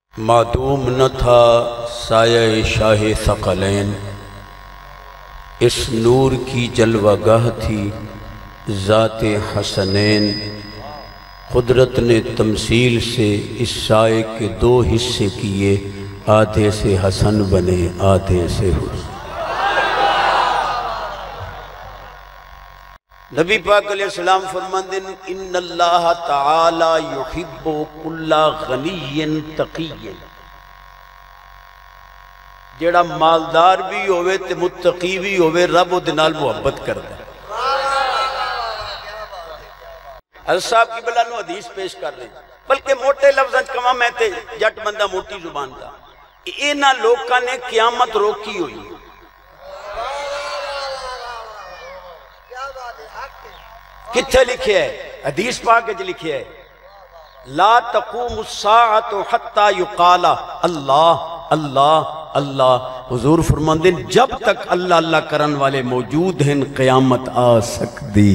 معدوم نہ تھا سایہ شاہ ثقلین، اس نور کی جلوہ گاہ تھی ذات حسنین۔ قدرت نے تمثیل سے اس سائے کے دو حصے کیے، آدھے سے حسن بنے آدھے سے حسن۔ نبی پاک علیہ السلام فرماندے ہیں ان اللہ تعالی یحب کل غنی تقی، جیڑا مالدار بھی ہوئے تے متقی بھی ہوئے رب دے نال محبت کردا ہے۔ حضرت صاحب کی بلا نو حدیث پیش کر لیں، بلکہ موٹے لفظاں کما میں تے جٹ بندہ موٹی زبان دا، انہاں لوکاں نے قیامت روکی ہوئی۔ کتھے لکھے ہے؟ حدیث پاک وچ لکھے ہے لا تقوم الساعۃ حتی یقال اللہ اللہ اللہ۔ حضور فرماندے ہیں جب تک اللہ اللہ کرن والے موجود ہیں قیامت آ سکتی۔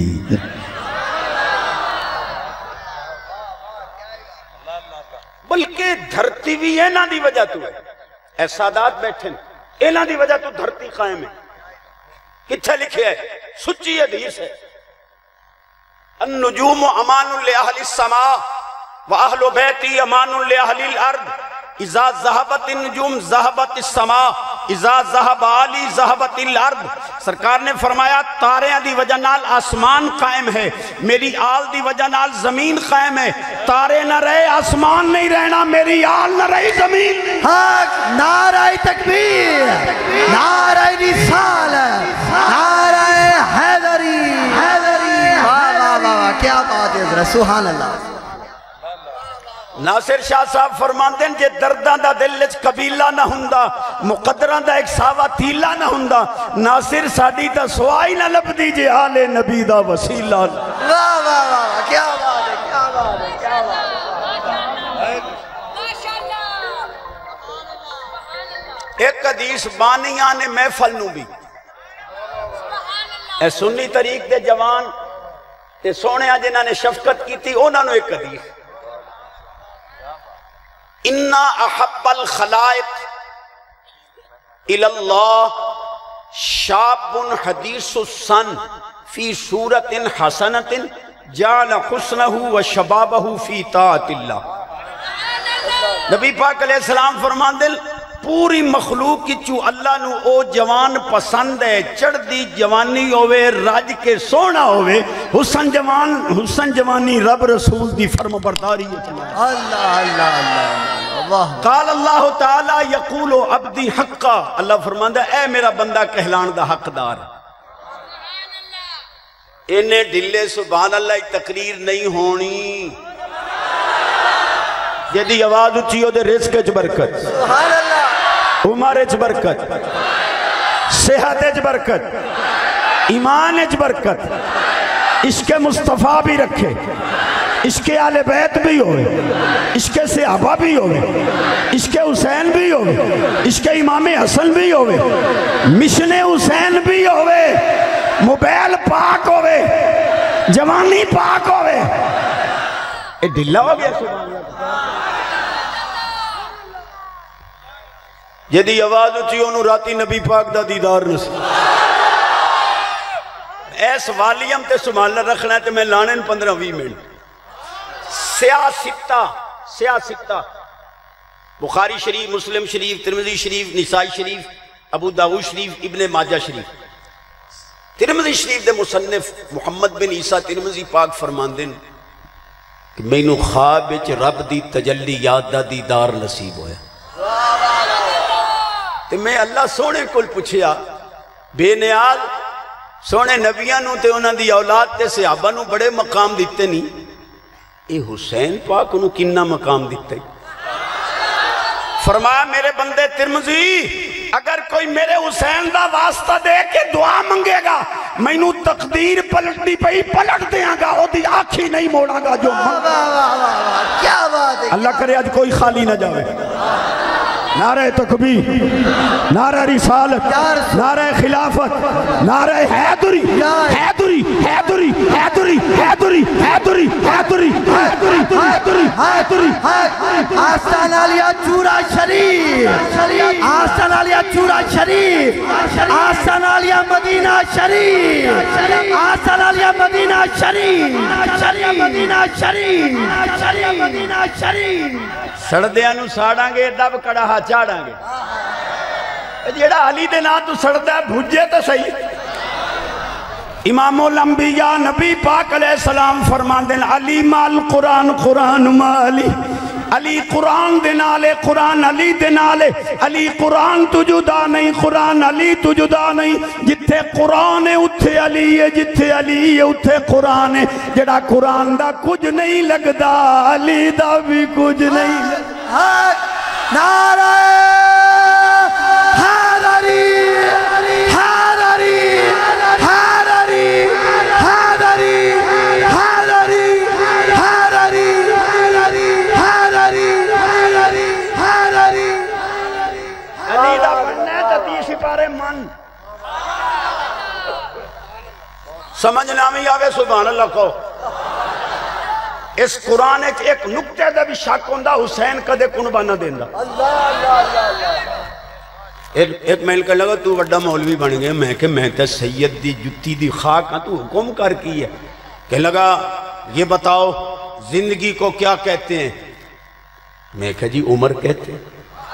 بلکہ دھرتی بھی انہاں دی وجہ تو ہے، اے سادات بیٹھے انہاں دی وجہ تو دھرتی قائم ہے۔ کتھے لکھے ہے؟ سچی حدیث ہے، النجوم امان لأہل السماء وأہل بیتی امان لأہل الارض، اذا ذہبت النجوم ذہبت السماء اذا ذہب علی ذہبت الارض۔ سرکار نے فرمایا تاریاں دی وجہ نال آسمان قائم ہے، میری آل دی وجہ نال زمین قائم ہے۔ تارے نہ رہے آسمان نہیں رہنا، میری آل نہ رہی زمین نہیں۔ حق نعرہ تکبیر، نعرہ رسالت، نعرہ حیدری، کیا بات ہے حضرت، سبحان اللہ۔ ناصر شاہ صاحب فرماندے ہیں جے درداں دا دل وچ قبیلہ نہ ہوندا، مقدراں دا ایک ساوا تیلا نہ ہوندا، ناصر ساڈی تا سوائی نہ لبدی جے آل نبی دا وسیلہ۔ واہ واہ واہ، کیا بات ہے، کیا بات ہے، کیا بات ہے۔ ایک حدیث بانیاں نے محفل نو بھی، اے سنی طریق دے جوان تے سونے جنہاں نے شفقت کی تھی انہاں نو ایک حدیث، اِنَّا أَحَبَّ الْخَلَائِقِ إِلَى اللَّهِ شَابٌ حَدِيثُ السَّنِ فِي صُورَةٍ حَسَنَةٍ جَعَلَ حُسْنَهُ وَشَبَابَهُ فِي طَاعَةِ اللَّهِ۔ نبی پاک علیہ السلام فرماندے پوری مخلوق کی چو اللہ نو او جوان پسند ہے، چڑھ دی جوانی ہوئے راج کے سونا ہوئے، حسن جوانی رب رسول دی فرم برداری ہے۔ اللہ اللہ اللہ، قال اللہ تعالی یقول عبدی حقا، اللہ فرماندہ اے میرا بندہ کہلان دا حقدار۔ انہیں ڈلے سبحان اللہ تقریر نہیں ہونی، جدی آواز اچھی ہو دے رزق اچ برکت، سبحان اللہ، عمر اچ برکت، صحت اچ برکت، ایمان اچ برکت، عشق مصطفیٰ بھی رکھے، عشق آل بیت بھی ہوئے، عشق صحابہ بھی ہوئے، عشق حسین بھی ہوئے، عشق امام حسن بھی ہوئے، مشن حسین بھی ہوئے، موبائل پاک ہوئے، جوانی پاک ہوئے۔ اے ڈھلا ہو گیا سبحان اللہ۔ جدی آواز اچھی انہوں راتی نبی پاک دا دیدار نصیب۔ ایس والیم تے سبحان اللہ رکھنا ہے تے میں لانن 15-20 منٹ۔ سیاستہ بخاری شریف، مسلم شریف، ترمذی شریف، نسائی شریف، ابو داؤد شریف، ابن ماجہ شریف۔ ترمذی شریف دے مصنف محمد بن عیسیٰ ترمذی پاک فرماندے کہ مینوں خواب وچ رب دی تجلی یاد دا دیدار نصیب ہویا، تے میں اللہ سونے کل پوچھیا بے نیاز سونے نبیاں نو تے انہاں دی اولاد تے صحابہ نو بڑے مقام دیتے نہیں، اے حسین پاک انہوں کننا مقام دیتے۔ فرمایا میرے بندے ترمذی اگر کوئی میرے حسین دا واسطہ دے کے دعا منگے گا، میں نو تقدیر پلٹنی پئی پلٹ دیاں گا، او دی آنکھی نہیں موڑا گا جو کیا بات ہے، اللہ کرے آج کوئی خالی نہ جاوے۔ نعرہ تکبیر، نعرہ رسالت، نعرہ خلافت، نعرہ حیدری حیدری حیدری حیدری حیدری حیدری حیدری حیدری حیدری حیدری آستان علیہ چورا شریف، آستان علیہ چورا شریف، آستان علیہ مدینہ شریف، آستان علیہ مدینہ شریف، مدینہ شریف، مدینہ شریف۔ سڑدیاں نو ساڑاں گے دب کڑاہا چاڑاں گے، جیڑا علی دے نا تو سڑدا ہے بھجے تو صحیح۔ امام الانبیاء نبی پاک علیہ السلام فرماندن علی مال قرآن قرآن مالی، علی قرآن دے نالے قرآن علی دے نالے، علی قرآن تو جدا نہیں قرآن علی تو جدا نہیں، جتھے قرآن ہے اتھے علی ہے، جتھے علی ہے اتھے قرآن ہے، جڑا قرآن دا کچھ نہیں لگدا علی دا بھی کچھ نہیں لگدا۔ نعرہ حیدری حیدری حیدری حیدری حیدری حیدری حیدری حیدری حیدری۔ علی دا بننا ہے تا 30 سپارے من سمجھنا میں آوے سبحان اللہ کو۔ اس قرآن ایک نکتے دا بھی شک ہوندہ حسین کدے کنبہ نہ دیندہ۔ ایک محل کر لگا تو وڈا مولوی بن گئے، میں کہ میں تے سید دی جتی دی خاک ہاں تو حکم کر کی ہے کہ لگا یہ بتاؤ زندگی کو کیا کہتے ہیں؟ میں کہ جی عمر کہتے ہیں۔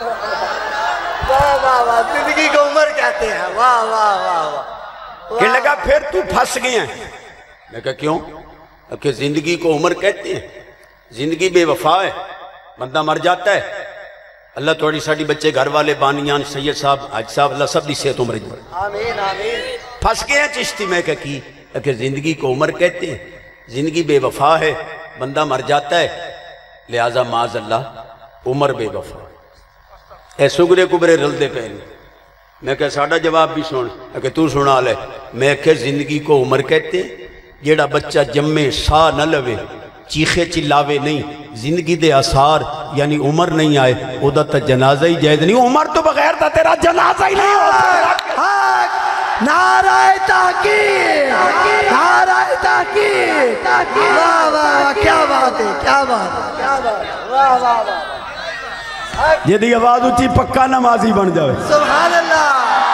واہ واہ واہ، زندگی کو عمر کہتے ہیں، واہ واہ واہ واہ۔ کہ لگا پھر تو پھنس گئے ہیں۔ میں کہا کیوں؟ کہ زندگی کو عمر کہتے ہیں، زندگی بے وفا ہے، بندہ مر جاتا ہے۔ اللہ توڑی ساڑی بچے گھر والے بانیان سید صاحب حاج صاحب اللہ سب دی صحت عمر جائے۔ آمین آمین۔ پھنس گئے ہیں چشتی میں کہ زندگی کو عمر کہتے ہیں، زندگی بے وفا ہے، بندہ مر جاتا ہے، لہٰذا معاذ اللہ عمر بے وفا اے سگرے کبرے رلدے پہنے۔ میں کہ ساڑھا جواب بھی سن کہ تو سنا لے۔ میں کہ زندگی کو عمر کہتے ہیں، جیڑا بچہ جمے سا نہ لوے چیخے چلاوے نہیں، زندگی دے آثار یعنی عمر نہیں آئے، او دا تا جنازہ ہی جائز نہیں، عمر تو بغیر دا تیرا جنازہ ہی نہیں ہو سکتا۔ نعرہ تحقیق، نعرہ تحقیق، واہ واہ کیا بات ہے، کیا بات ہے، کیا بات ہے، واہ واہ واہ۔ جیدی آواز اچھی پکا نمازی بن جاوے۔ سبحان اللہ،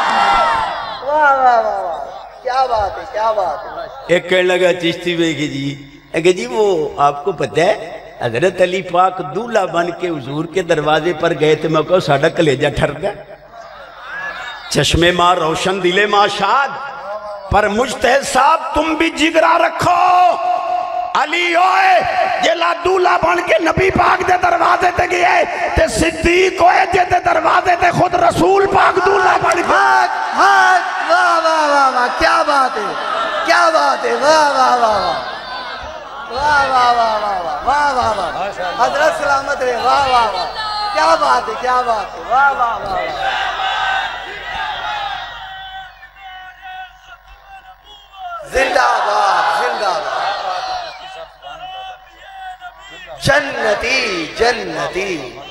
واہ واہ واہ، کیا بات ہے، کیا بات ہے۔ ایک کہنے لگا چشتی میں کہ جی وہ آپ کو پتہ ہے حضرت علی پاک دولہ بن کے حضور کے دروازے پر گئے تھے، میں کہو ساڑھا کلیجہ ٹھر گیا، چشمے ماں روشن دلے ماں شاد، پر مجتہد صاحب تم بھی جگرہ رکھو، علی ہوئے جیلا دولہ بن کے نبی پاک دے دروازے تے گئے تے صدیق ہوئے جے دے دروازے تے خود رسول پاک دولہ بن کے واہ واہ واہ واہ، کیا بات ہے، کیا بات ہے، واہ واہ واہ واہ واہ واہ واہ واہ واہ واہ واہ، حضرت سلامت رہے، واہ واہ واہ، کیا بات ہے، کیا بات ہے، واہ واہ واہ واہ۔ زندہ باد، زندہ باد، جنتی جنتی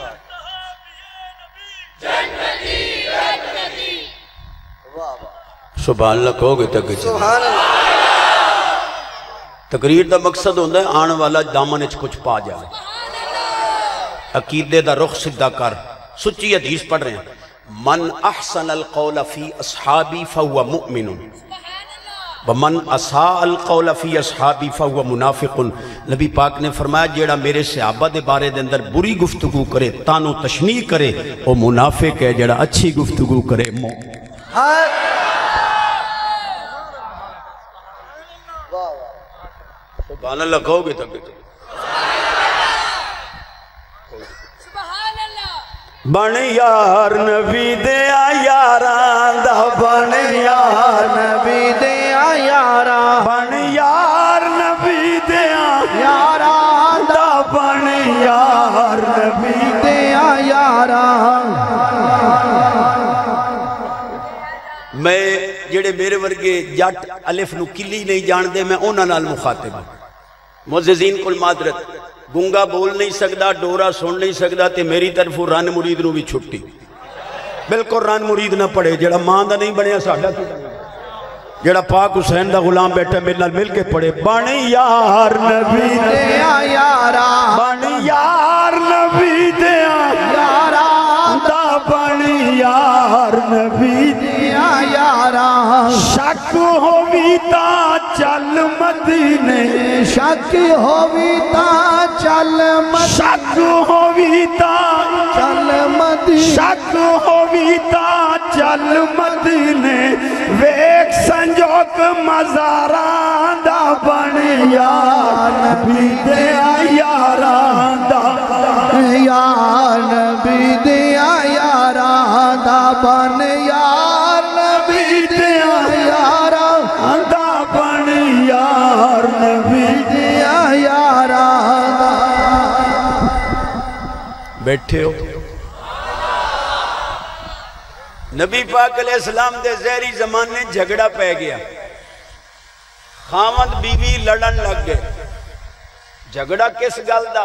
سبحان اللہ کہو گے تک سبحان اللہ۔ تقریر دا مقصد ہوندہ ہے آنے والا دامن اچھ کچھ پا جائے، عقیدے دا رخ سدھا کر، سچی حدیث پڑھ رہے ہیں، من احسن القول فی اصحابی فہو مؤمن ومن اساء القول فی اصحابی فہو منافق۔ نبی پاک نے فرمایا جیڑا میرے صحابہ دے بارے دے اندر بری گفتگو کرے، تانو تشنیع کرے، وہ منافق ہے، جیڑا اچھی گفتگو کرے مومن۔ سبحان اللہ کہو گے تک بن یار نبی دیا یاران دا، بن یار نبی دیا یاران، بن یار نبی دیا یاران دا، بن یار نبی دیا یاران۔ میں جڑے میرے ورگے جٹ الف نو کلی نہیں جان دے، میں اونا نال مخاطب ہوں۔ معززین کل معذرت، گنگا بول نہیں سکدا، ڈورا سن نہیں سکدا، تے میری طرف رن مرید نو بھی چھٹی۔ بالکل رن مرید نہ پڑھے جڑا ماں دا نہیں بنیا ساڈا کی بنیا جڑا پاک حسین دا غلام بیٹھا میرے نال مل کے پڑھے بانی یار نبی دیا یارا بانی یار نبی دیا یارا دا بانی یار نبی دیا یارا شک ہووی تا چل مدینے شک ہووی تا چل مدینے شک ہووی تا چل مدینے شک ہووی تا چل مدینے ویک سنجوک مزاران دا بن یار نبی دیا یاران دا یار نبی دیا یاران دا بن یار نبی دیا یاران دا بن یار نبی دیا یاران دا بیٹھے ہو نبی پاک علیہ السلام دے زہری زمانے جھگڑا پہ گیا خامد بیوی لڑن لگ گئے جھگڑا کس گل دا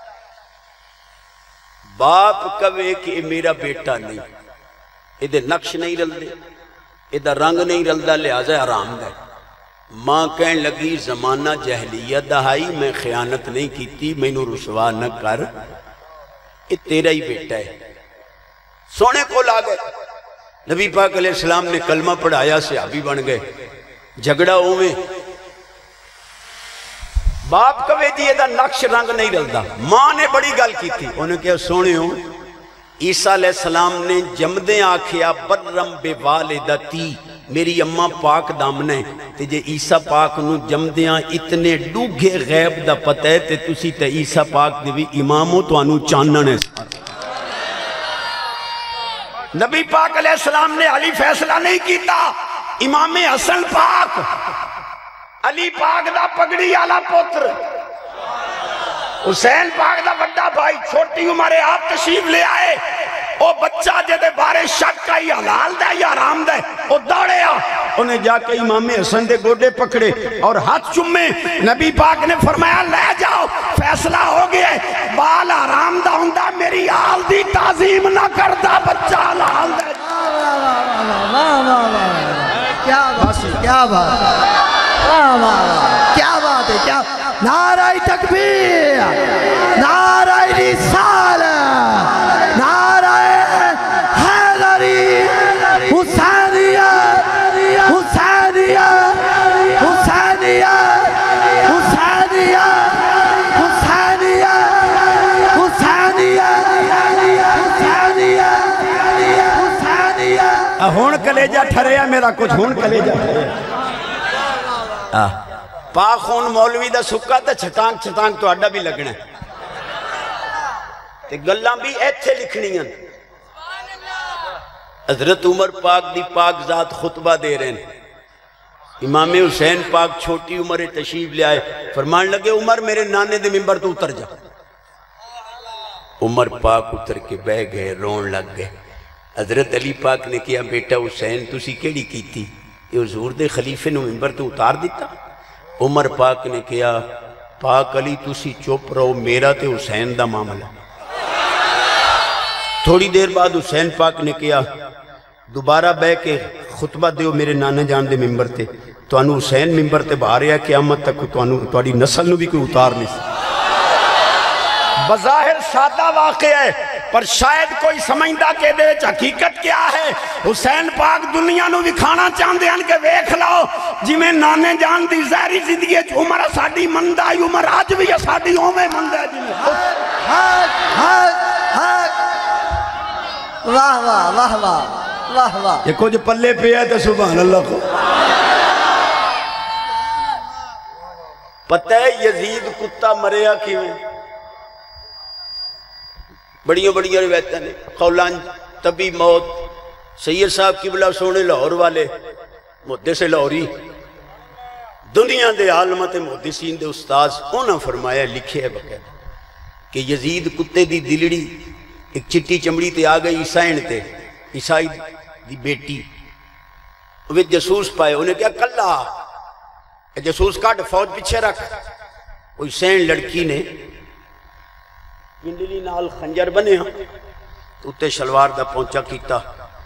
باپ کہے کہ یہ میرا بیٹا نہیں یہ نقش نہیں رلدے یہ رنگ نہیں رلدا لہذا حرام ہے ماں کہن لگی زمانہ جہلیت دہائی میں خیانت نہیں کیتی مینوں رسوا نہ کر یہ تیرا ہی بیٹا ہے سونے کو لا گئے نبی پاک علیہ السلام نے کلمہ پڑھایا صحابی بن گئے جھگڑا ہوئے باپ کہے جی یہ نقش رنگ نہیں رلدا ماں نے بڑی گل کی تھی انہیں کہا سونے ہو عیسیٰ علیہ السلام نے جمدیں آکھیا برم بے والدتی میری اماں پاک دامنے تے جے عیسیٰ پاک نو جمدیاں اتنے ڈوگے غیب دا پتہ ہے تے تسی تے عیسیٰ پاک دے بھی اماموں تو انو چاننے نبی پاک علیہ السلام نے علی فیصلہ نہیں کیتا امام حسن پاک علی پاک دا پگڑی آلا پوتر حسین پاک دا بڑا بھائی چھوٹی عمرے آپ تشریف لے آئے او بچہ جدے بارے شک کا ہی حلال دا یا حرام دا او دوڑے آ انہیں جا کے امام حسن دے گوڑے پکڑے اور ہاتھ چمے نبی پاک نے فرمایا لے جاؤ فیصلہ ہو گیا بال حرام دا ہندہ میری آل دی تعظیم نہ کردہ بچہ حلال دا کیا بات ہے کیا بات ہے کیا بات ہے کیا نعرہ تکبیر نعرہ رسالت نعرہ حیدری حسینیہ حسینیہ حسینیہ حسینیہ حسینیہ حسینیہ حسینیہ حسینیہ ہون کلیجہ ٹھریا میرا کچھ ہون کلیجہ پاک خون مولوی دا سکا تا چھتانگ چھتانگ تو اڈا بھی لگنا ہے تے گلاں بھی ایتھے لکھنی ہیں حضرت عمر پاک دی پاک ذات خطبہ دے رہے ہیں امام حسین پاک چھوٹی عمر تشریف لے آئے فرمان لگے عمر میرے نانے دے ممبر تو اتر جا عمر پاک اتر کے بہ گئے رون لگ گئے حضرت علی پاک نے کیا بیٹا حسین تسی کیڑی کی تھی یہ حضور دے خلیفے نو ممبر تو اتار دیتا عمر پاک نے کیا پاک علی تسی چپ رہو میرا تے حسین دا معاملہ تھوڑی دیر بعد حسین پاک نے کیا دوبارہ بے کے خطبہ دیو میرے نانے جان دے ممبر تے تو انو حسین ممبر تے باہر ہے قیامت تک تو انو توڑی نسل نو بھی کوئی اتار نہیں سکتا بظاہر سادہ واقع ہے پر شاید کوئی سمجھدا کہ دے حقیقت کیا ہے حسین پاک دنیا نو بھی کھانا چاندے ہیں کہ ویکھ لاؤ جی میں نانے جان دی ظاہری زندگی عمر ساڑی مندہ عمر آج بھی ساڑی ہومیں مندہ جی واہ واہ واہ واہ واہ واہ یہ کچھ پلے پہ ہے تو سبحان اللہ کو پتہ ہے یزید کتا مریا کیوں بڑیوں بڑیوں روایتیں نے قولان طبی موت سید صاحب قبلہ سونے لاہور والے محدث لاہوری دنیا دے عالمت محدثین دے استاذ انہاں فرمایا لکھے ہے بقید کہ یزید کتے دی دلڑی ایک چٹی چمڑی تے آ گئی عیسائن تے عیسائی دی بیٹی وہ جسوس پائے انہیں کیا کلا جسوس کاٹ فوج پیچھے رکھ وہ حسین لڑکی نے پنڈلی نال خنجر بنے ہاں تو اتے شلوار دا پہنچا کیتا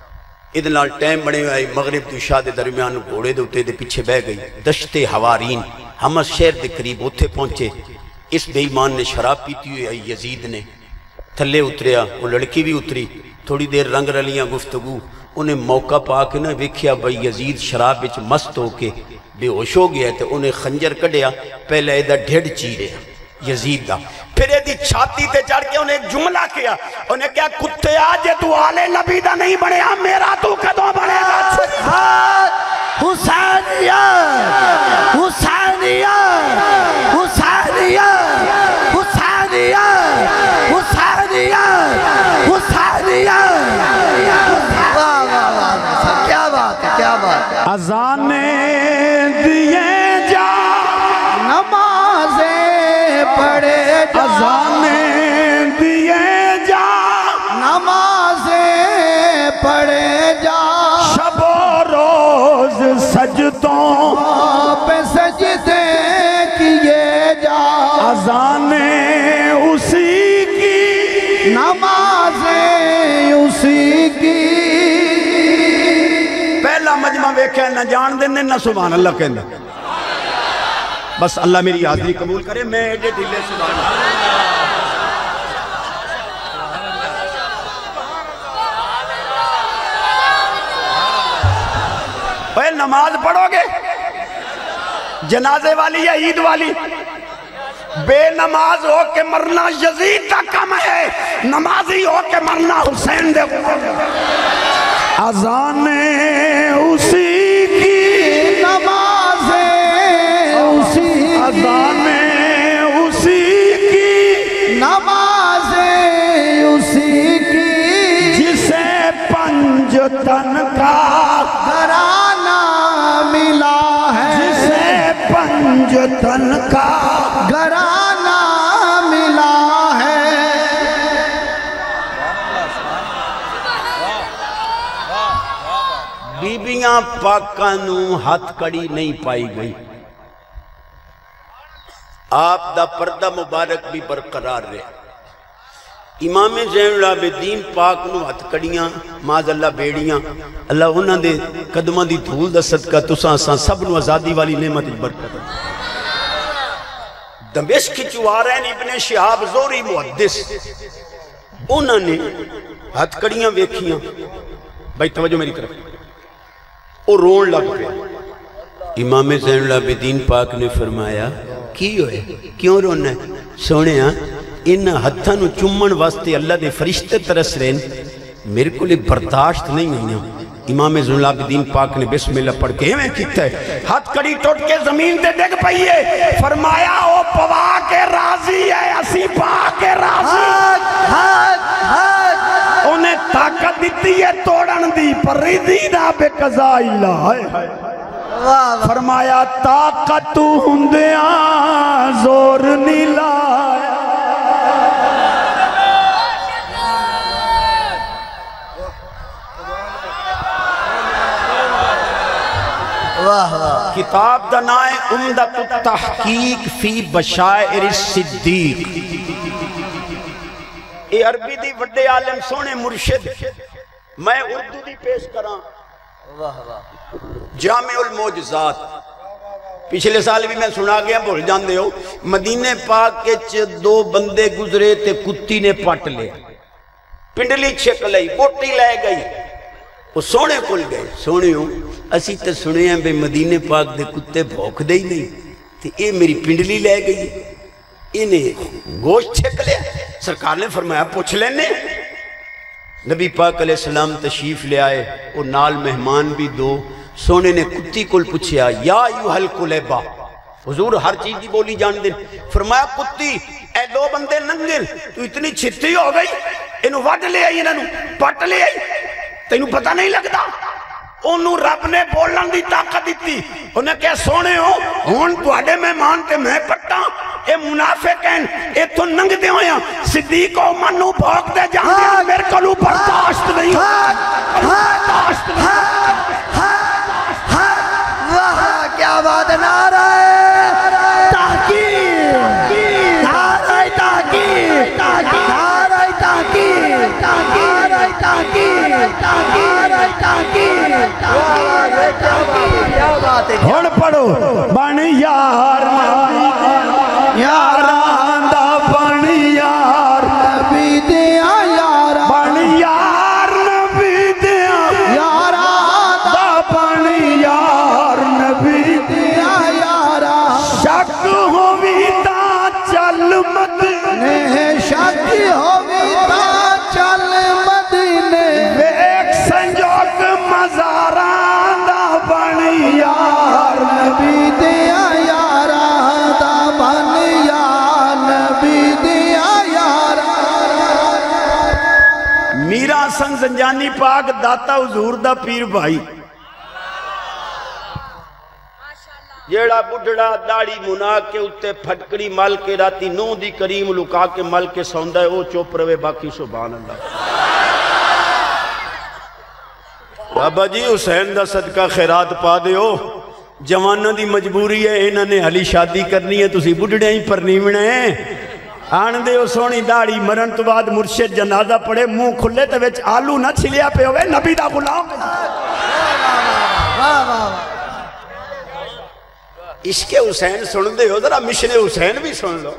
ادھنال ٹائم بڑے ہوئے مغرب تو عشاء دے درمیان گھوڑے دے اتے دے پیچھے بہ گئی دشت حوارین حمص شہر دے قریب اتھے پہنچے اس بے ایمان نے شراب پیتی ہوئی آئی یزید نے تھلے اتریا وہ لڑکی بھی اتری تھوڑی دیر رنگ رلیاں گفتگو انہیں موقع پا کے نہ ویکھیا بھائی یزید شراب وچ مست ہو کے بے ہوش ہو گیا تے انہیں خنجر کڈیا پہلے ایدہ ڈھڑ چیریا یزید دا پھر ایدی چھاتی تے چڑھ کے انہیں ایک جملہ کیا انہیں کیا کتے آجے تو آلے نبی دا نہیں بنے ہم میرا تو کدوں بنے گا حسینیہ حسینیہ حسینیہ حسینیہ حسینیہ حسینیہ واہ واہ واہ کیا بات ہے کیا بات ہے اذانیں دیے جا نمازیں پڑھے جا اذانیں دیے جا نمازیں پڑھے جا شب و روز سجدوں پہ سجدے کیے جا اذانیں اسی کی نمازیں اسی کی پہلا مجمع ویکھے نہ جان دینے نہ سبحان اللہ کہنا بس اللہ میری حاضری قبول کرے میں ایڈے ڈھیلے سبحان اللہ اے نماز پڑھو گے جنازے والی یا عید والی بے نماز ہو کے مرنا یزید کا کم ہے نمازی ہو کے مرنا حسین دے اذانیں اسی کی نمازیں اسی اذانیں اسی کی نمازیں اسی کی جسے پنجتن کا گھرانہ ملا ہے جسے پنجتن کا گھرانہ ملا ہے بیبیاں پاکانوں ہاتھ کڑی نہیں پائی گئی آپ دا پردہ مبارک بھی برقرار رہے امام زین العابدین پاک نو ہاتھ کڑیاں ماذ اللہ بیڑیاں اللہ انہاں دے قدمہ دی دھول دا صدقہ تساں ساں سب نو آزادی والی نعمت برکت دمشق چوارین ابن شہاب زوری محدث انہاں نے ہاتھ کڑیاں ویکھیاں بھائی توجہ میری طرف اور رون لگ پہ امام زین العابدین پاک نے فرمایا کی ہوئے کیوں رونا ہے سونے ہاں ان ہتھاں نو چمن واسطے اللہ دے فرشتے ترس رہے میرے کو لئے برداشت نہیں ہوئی امام زین العابدین پاک نے بسم اللہ پڑھ کے میں کیتا ہے ہاتھ کڑی ٹوٹ کے زمین دے ڈگ پئیے فرمایا او پوا کے راضی ہے اسی پا کے راضی انہیں طاقت دیتی ہے توڑن دی پر ریدینا بے قضاء اللہ فرمایا طاقت ہندیاں زور نہیں لایا کتاب دا نائے عمدۃ التحقیق فی بشائر الصدیق اے عربی دی وڈے عالم سونے مرشد میں اردو دی پیش کراں جامع الموجزات پچھلے سال بھی میں سنا گیا بھول جان دے ہو مدینہ پاک کے دو بندے گزرے تے کتی نے پٹ لے پنڈلی چھک لئی بوٹی لے گئی وہ سونے کل گئے سونے ہوں اسی تے سنے ہیں بے مدینہ پاک دے کتے بھوک دے ہی نہیں تے اے میری پنڈلی لے گئی انہیں گوشت چھک لیا سرکار نے فرمایا پوچھ لینے نبی پاک علیہ السلام تشریف لے آئے اور نال مہمان بھی دو سونے نے کتی کل پوچھیا یا ایوہ الکلیبہ حضور ہر چیز کی بولی جان دیں فرمایا کتی اے دو بندے ننگل تو اتنی چھتی ہو گئی انہوں وڈ لے آئی انہوں پٹ لے آئی تو انہوں پتہ نہیں لگتا انہوں رب نے بولن دی طاقت دیتی انہیں کہا سونے ہو ہون تو آڈے میں مانتے میں پٹا اے منافق ہیں اے تو ننگ دے ہویا صدیق و منو بھوک دے جان دے میرے کلو برداشت نہیں برداشت نہیں کیا بات نعرہ تحقیق نعرہ تحقیق نعرہ تحقیق نعرہ تحقیق ہن پڑھو بن یار یاراں دا بن یار نبی دیاں یاراں بن یار نبی دیاں یاراں دا بن یار نبی دیاں یاراں شک ہووی تا چل مدینے شک ہووی تا چل مدینے ویکھ سنجوگ مزاراں دا بن یار نبی دیاں یاراں دا بن یار نبی دیاں یاراں میرا حسن زنجانی پاک داتا حضور دا پیر بھائی جیڑا بڑھڑا داڑی منا کے اتے پھٹکڑی مل کے راتی نو دی کریم لکا کے مل کے سوندہ ہے وہ چوپ روے باقی سبحان اللہ بابا جی حسین دا صدقہ خیرات پا دے ہو جوانہ دی مجبوری ہے انہوں نے حلی شادی کرنی ہے تسی بڑھڑے ہی پر نیمنے ہیں آن دے ہو سونی داڑی مرن تو بعد مرشد جنازہ پڑے منہ کھلے تو ویچ آلو نہ چھلیا پہ ہوئے نبی دا غلام عشق حسین سن دے ہو ذرا مشن حسین بھی سن لو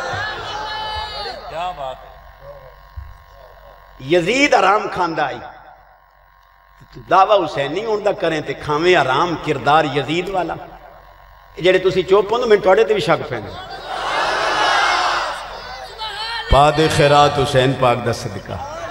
یزید آرام کھاندہ آئی دعویٰ حسین نہیں ہوندہ کریں تے کھامیں آرام کردار یزید والا جڑے تسی چوپ ہوندو میں توڑے تے بھی شک پہنے پاد خیرات حسین پاک دا صدقہ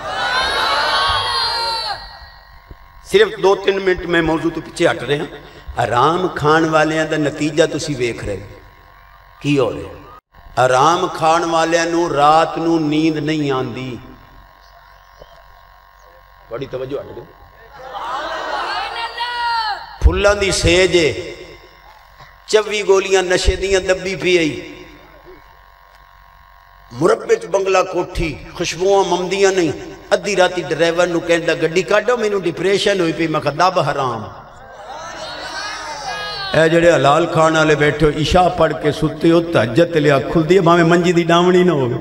صرف 2-3 منٹ میں موضوع تو پیچھے ہٹ رہے ہیں آرام کھان والے دا نتیجہ تسی ویکھ رہے کی ہو رہے آرام کھان والے نو رات نو نیند نہیں آندی بڑی توجہ ہٹ گئی پھلان دی سیجے 24 گولیاں نشے دیاں دبی پی آئی مربچ بنگلہ کوٹھی خوشبوہاں ممدیاں نہیں ادھی راتی ڈرائیور نو کہندہ گڈی کاٹو میں نو ڈپریشن ہوئی پی مقدب حرام اے جڑے حلال کھانا لے بیٹھو عشاء پڑھ کے ستے ہو تہجد لیا کھل دیا ماں میں منجی دی ڈامنی نہ ہو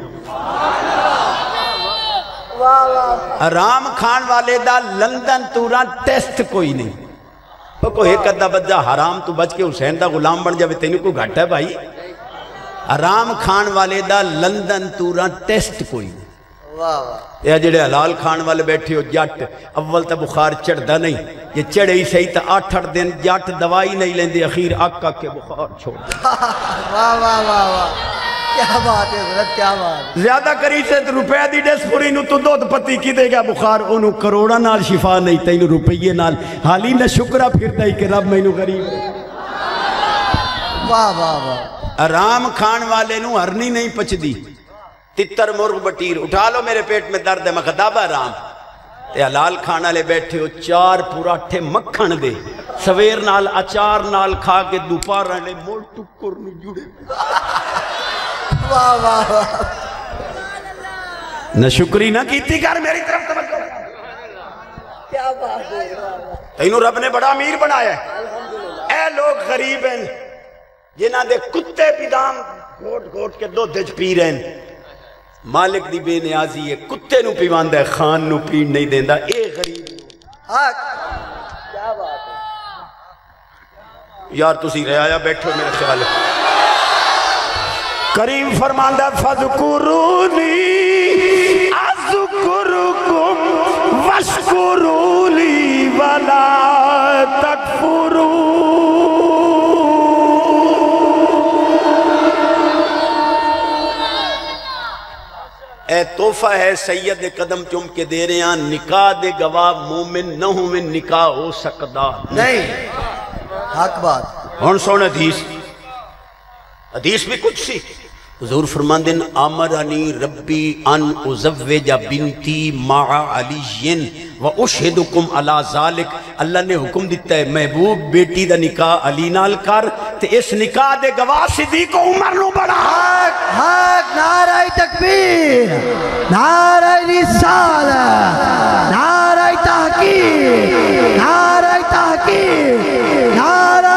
حرام کھان والے دا لندن توران ٹیسٹ کوئی نہیں کوئی ایک ادھا بجا حرام تو بچ کے حسین دا غلام بن جاوے تینوں کو گھٹ ہے بھائی حرام کھان والے دا لندن توران ٹیسٹ کوئی نہیں یہ جڑے حلال کھان والے بیٹھے ہو جٹ اول تا بخار چڑھ دا نہیں یہ چڑھے ہی صحیح تا 8 دن جٹ دوائی نہیں لیندے اخیر آقا کے بخار چھوڑ دے واہ واہ واہ واہ کیا بات ہے حضرت کیا بات زیادہ کری سے روپے دی ڈیس پوری نو تو دودھ پتی کی دے گا بخار انہوں کروڑا نال شفا نہیں تینو روپیے نال حالی نہ شکرہ پھر دائی کہ رب میں نو غریب واہ واہ واہ آرام کھان والے نو ہرنی نہیں پچ دی تتر مرغ بٹیر اٹھا لو میرے پیٹ میں درد ہے مخدابہ آرام تے حلال کھانا لے بیٹھے ہو 4 پراٹھے مکھن دے سویر نال اچار نال کھا کے دوپار رہنے موڑ ٹکر نو جڑے واہ واہ واہ نہ شکری نہ کیتی کر میری طرف توجہ کیا بات ہے تینوں رب نے بڑا امیر بنایا ہے اے لوگ غریب ہیں جنہاں دے کتے پیدام گھوٹ گھوٹ کے دو دج پی رہے ہیں مالک دی بے نیازی ہے کتے نو پیواندہ ہے خان نو پین نہیں دیندہ اے غریب کیا بات ہے یار تسی رہایا بیٹھو میرے خیال ہے کریم فرماندہ فَذْكُرُونِي أَذْكُرُكُمْ وَاشْكُرُوا لِي وَلَا تَكْفُرُونَ اے تحفہ ہے سید قدم چم کے دے رہے ہیں نکاح دے گواہ مومن نہ ہوں میں نکاح ہو سکتا نہیں حق بات ہون سون حدیث بھی کچھ سی حضور فرماندن آمرانی ربی ان ازوج بنتی مع علی و اشہدکم علی ذالک اللہ نے حکم دیتا ہے محبوب بیٹی دا نکاح علی نال کر تے اس نکاح دے گواہ صدیق عمر نو بڑھا حق نعرہ تکبیر نعرہ رسالہ نعرہ تحقیق نعرہ تحقیق نعرہ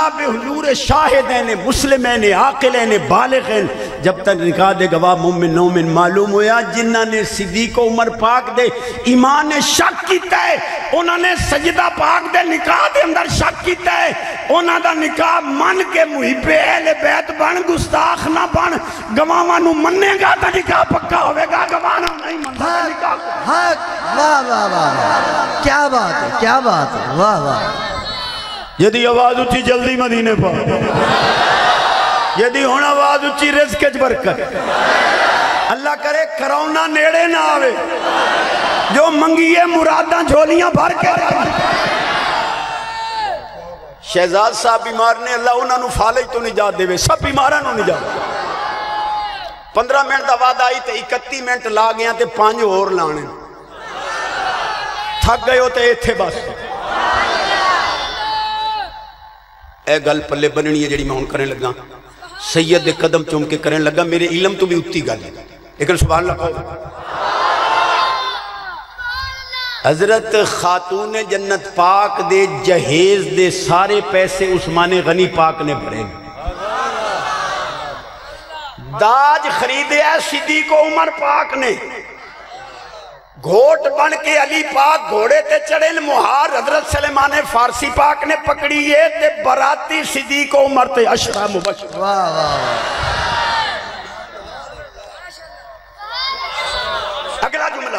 جناب حضور شاہدین مسلمین عاقلین بالغین جب تک نکاح دے گواہ مومن نومن معلوم ہویا جنہاں نے صدیق عمر پاک دے ایمان شک کیتا ہے انہاں نے سجدہ پاک دے نکاح دے اندر شک کیتا ہے انہاں دا نکاح من کے محب اہل بیت بن گستاخ نہ بن گواہاں نو مننے گا تا نکاح پکا ہوئے گا گواہاں نہیں منتا نکاح واہ واہ واہ کیا بات ہے کیا بات ہے واہ واہ یدی آواز اچھی جلدی مدینے پا یدی ہونا آواز اچھی رزق اچ برکت اللہ کرے کرونا نیڑے نہ آوے جو منگیے مراداں جھولیاں بھر کے شہزاد صاحب بیمار نے اللہ انہاں نو فالج تو نجات دے سب بیماراں نو نجات 15 منٹ دا وعدہ آئی تے 31 منٹ لا گیا تے 5 اور لانے تھک گئے ہوتے تھے بس اے گل پلے بننی ہے جڑی میں ہن کرنے لگا سید دے قدم چوم کے کرنے لگا میرے علم تو بھی اتی گل ہے لیکن سبحان اللہ کہو حضرت خاتون جنت پاک دے جہیز دے سارے پیسے عثمان غنی پاک نے بھرے داج خریدے ہے صدیق عمر پاک نے گھوٹ بن کے علی پاک گھوڑے تے چڑھے مہار حضرت سلیمان فارسی پاک نے پکڑیے تے براتی صدیق عمر تے اشرا مبشر واہ واہ اگلا جملہ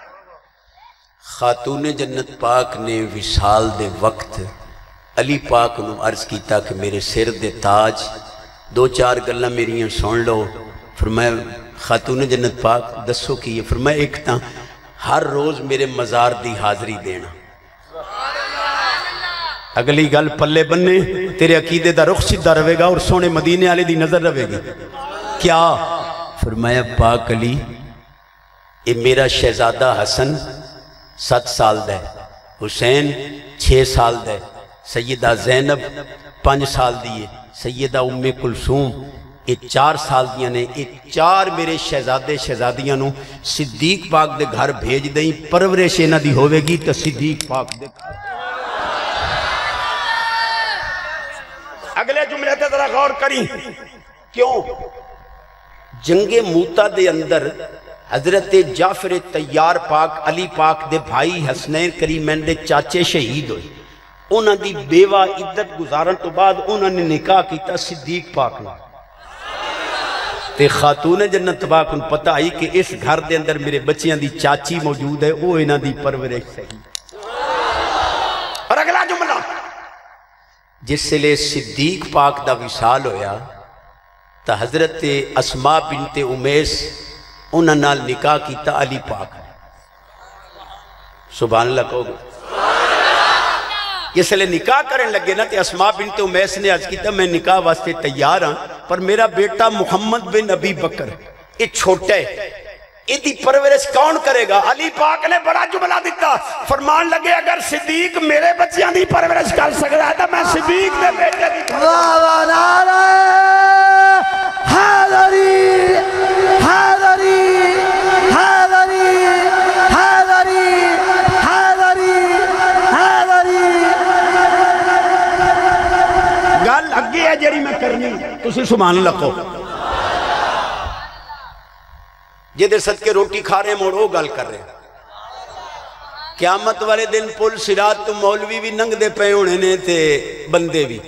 خاتون جنت پاک نے وصال دے وقت علی پاک نو عرض کیتا کہ میرے سر دے تاج 2-4 گلاں میریاں سن لو فرمایا خاتون جنت پاک دسو کی فرمایا ایک تاں ہر روز میرے مزار دی حاضری دینا اگلی گل پلے بننے تیرے عقیدے دا رخ سیدھا رہے گا اور سونے مدینے والے دی نظر رہے گی کیا فرمایا پاک علی اے میرا شہزادہ حسن 7 سال دا ہے حسین 6 سال دا ہے سیدہ زینب 5 سال دیئے سیدہ ام کلثوم یہ 4 سال دیاں نے یہ 4 میرے شہزادے شہزادیاں نو صدیق پاک دے گھر بھیج دیں پرورش انہاں دی ہوئے گی تو صدیق پاک دے گھر اگلے جملے تے ذرا غور کریں کیوں جنگ موتا دے اندر حضرت جعفر تیار پاک علی پاک دے بھائی حسنین کریمین دے چاچے شہید ہوئے انہاں دی بیوہ عدت گزارن تو بعد انہاں نے نکاح کیتا صدیق پاک نے تے خاتون جنت پاک ان پتہ آئی کہ اس گھر دے اندر میرے بچیاں دی چاچی موجود ہے وہ انہاں دی پرورش صحیح اور اگلا جملہ جس سے لے صدیق پاک دا وصال ہویا تا حضرت اسماء بنت امیس انہاں نال نکاح کیتا علی پاک سبحان اللہ کہو گے جس لئے نکاح کرن لگے نا تے اسماء بنت امیس نے عرض کیتا میں نکاح واسطے تیار ہاں پر میرا بیٹا محمد بن ابی بکر یہ چھوٹا ہے ایدی پرورش کون کرے گا علی پاک نے بڑا جملہ دیتا فرمان لگے اگر صدیق میرے بچیاں دی پرورش کر سکتا ہے تو میں صدیق دے بیٹے دی واہ واہ نعرہ حیدری حیدری حیدری حیدری حیدری حیدری گل اگے ہے جڑی میں کرنی تسی سبحان اللہ کہو جدے صدقے روٹی کھا رہے ہیں موڑو گل کر رہے ہیں قیامت والے دن پل صراط تو مولوی بھی ننگ دے پے ہونے نے تے بندے بھی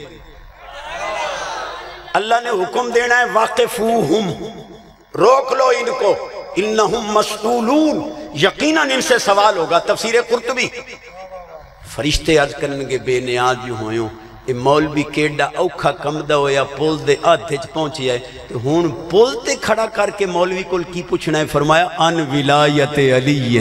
اللہ نے حکم دینا ہے واقفوہم روک لو ان کو انہم مسئولون یقیناً ان سے سوال ہوگا تفسیر قرطبی فرشتے عرض کرنگے بے نیاز جو ہوئیوں یہ مولوی کیڑا اوکھا کمدہ ہویا پول دے آدھے چ پہنچی ہے تو ہون پول تے کھڑا کر کے مولوی کل کی پوچھنا ہے فرمایا ان ولایت علی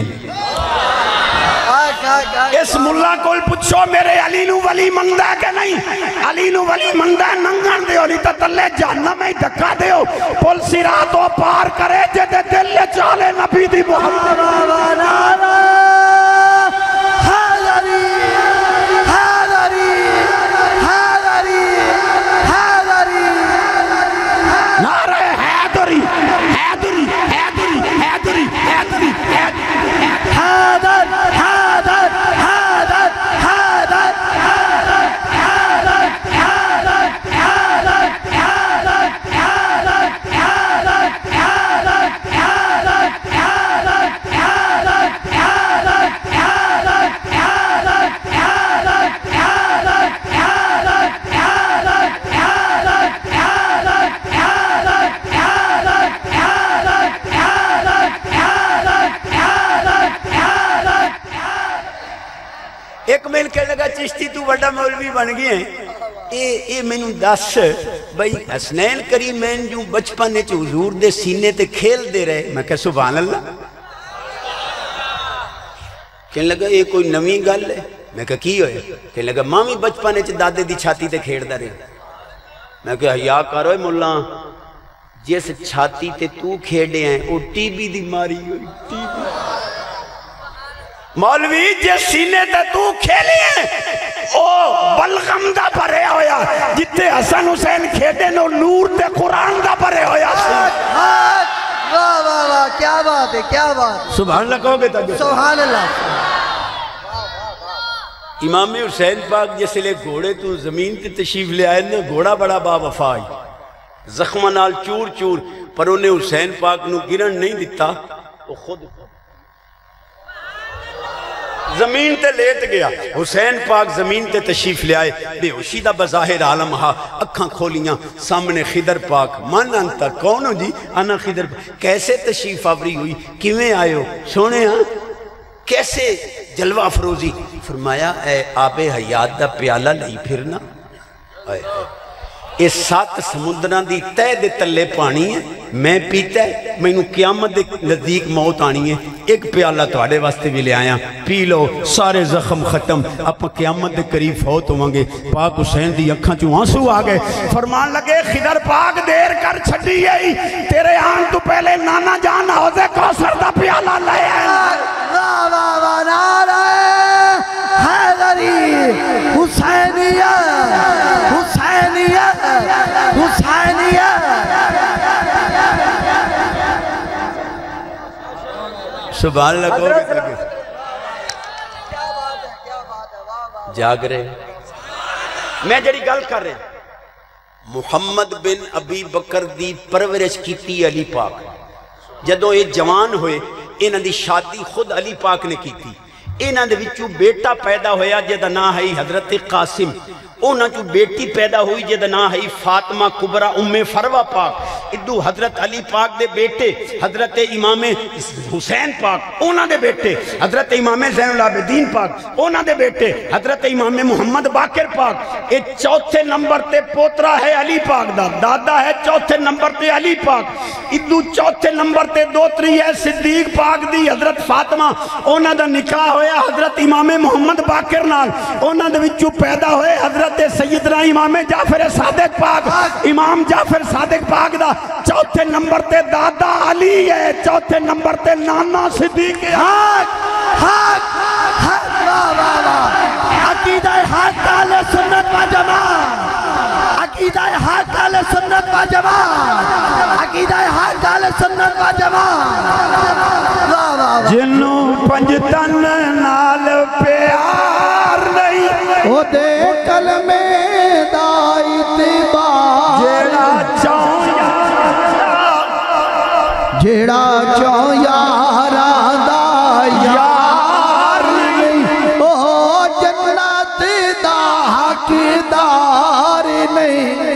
اس ملا کل پوچھو میرے علی نو ولی مندہ ہے کہ نہیں علی نو ولی مندہ ہے ننگن دے ہو نہیں تو تلے جہنم میں دھکا دے ہو پل صراط پار کرے جدے دل لے چالے نبی دی محمد حیدری حیدری حیدری حیدری نعرہ حیدری حیدری حیدری حیدری حیدری حیدر حیدر حیدر حیدر حیدر حیدر لگا چشتی تو بڑا مولوی بن گئے ہیں، اے میں نو دس بھئی حسنین کریمین جو بچپنے چو حضور دے سینے تے کھیل دے رہے. میں کہا سبحان اللہ. کہنے لگا یہ کوئی نویں گل ہے. میں کہا کی ہوئے؟ کہنے لگا ماں بھی بچپنے چ دادے دی چھاتی تے کھیڑ دا رہے. میں کہا حیا کرو مولا، جس چھاتی تے تو کھیڑے ہیں وہ ٹی بی دی ماری ہوئی. ٹی بی مولوی جس سینے تے تو کھیلے ہیں او بلغم دا بھرے ہویا، جتے حسن حسین کھیڑے نو نور تے قرآن دا بھرے ہویا. واہ واہ واہ، کیا بات ہے، کیا بات ہے. سبحان اللہ کہو گے تک. سبحان اللہ. امام حسین پاک جس لئے گھوڑے تو زمین تے تشریف لے آئے نا، گھوڑا بڑا با وفائی زخمہ نال چور چور، پر انہیں حسین پاک نو گرن نہیں دیتا، وہ خود زمین تے لیٹ گیا. حسین پاک زمین تے تشریف لے آئے، بے ہوشی دا بظاہر عالم ہا، اکھاں کھولیاں، سامنے خضر پاک. من انتا کون ہو جی؟ انا خضر پاک. کیسے تشریف آوری ہوئی؟ کیویں آئے ہو؟ سونے ہاں کیسے جلوہ افروزی؟ فرمایا اے آب حیات دا پیالہ نہیں پھرنا. اس 7 سمندران دی تہ دے تلے پانی ہے، میں پیتا ہے، میں انہوں قیامت دے نزدیک موت آنی ہے. ایک پیالہ توڑے واسطے بھی لے آیا، پی لو، سارے زخم ختم، اپا قیامت دے قریب فوت ہوانگے. پاک حسین دی اکھاں چوں آنسو آگئے، فرمان لگے خضر پاک دیر کر چھڑی ہے، تیرے آن تو پہلے نانا جان حوض کوثر دا پیالہ لے آئے. واہ واہ واہ، نعرہ حیدری، حسینیہ حسینیہ حسینیہ. سبحان اللہ کو جاگ رہے. میں جڑی گل کر رہے ہیں، محمد بن ابی بکر دی پرورش کیتی علی پاک. جدوں یہ جوان ہوئے، انہاں دی شادی خود علی پاک نے کی تھی. انہاں دے وچوں بیٹا پیدا ہویا جدا نام ہے حضرت قاسم. انہاں چوں بیٹی پیدا ہوئی جدا نام ہے فاطمہ کبرا ام فروہ پاک. ادو حضرت علی پاک دے بیٹے حضرت امام حسین پاک، انہاں دے بیٹے حضرت امام زین العابدین پاک، انہاں دے بیٹے حضرت امام محمد باقر پاک. یہ چوتھے نمبر تے پوترا ہے علی پاک دا، دادا ہے چوتھے نمبر تے علی پاک. ادو چوتھے نمبر تے دوتری ہے صدیق پاک دی حضرت فاطمہ. انہاں دا نکاح ہویا حضرت امام محمد باقر نال. انہاں دے وچوں پیدا ہوئے حضرت سیدنا امام جعفر صادق پاک. امام جعفر صادق پاک دا چوتھے نمبر تے دادا علی ہے، چوتھے نمبر تے نانا صدیق ہے. حق حق حق. واہ واہ واہ. عقیدہ حق اہل سنت و جماعت، عقیدہ حق اہل سنت و جماعت، عقیدہ حق اہل سنت و جماعت. واہ واہ. جنوں پنجتن نال پیار نہیں، او دے کلمے دا اتباع، جیڑا چوں یاراں دا یار نہیں، او جنت دا حقدار نہیں.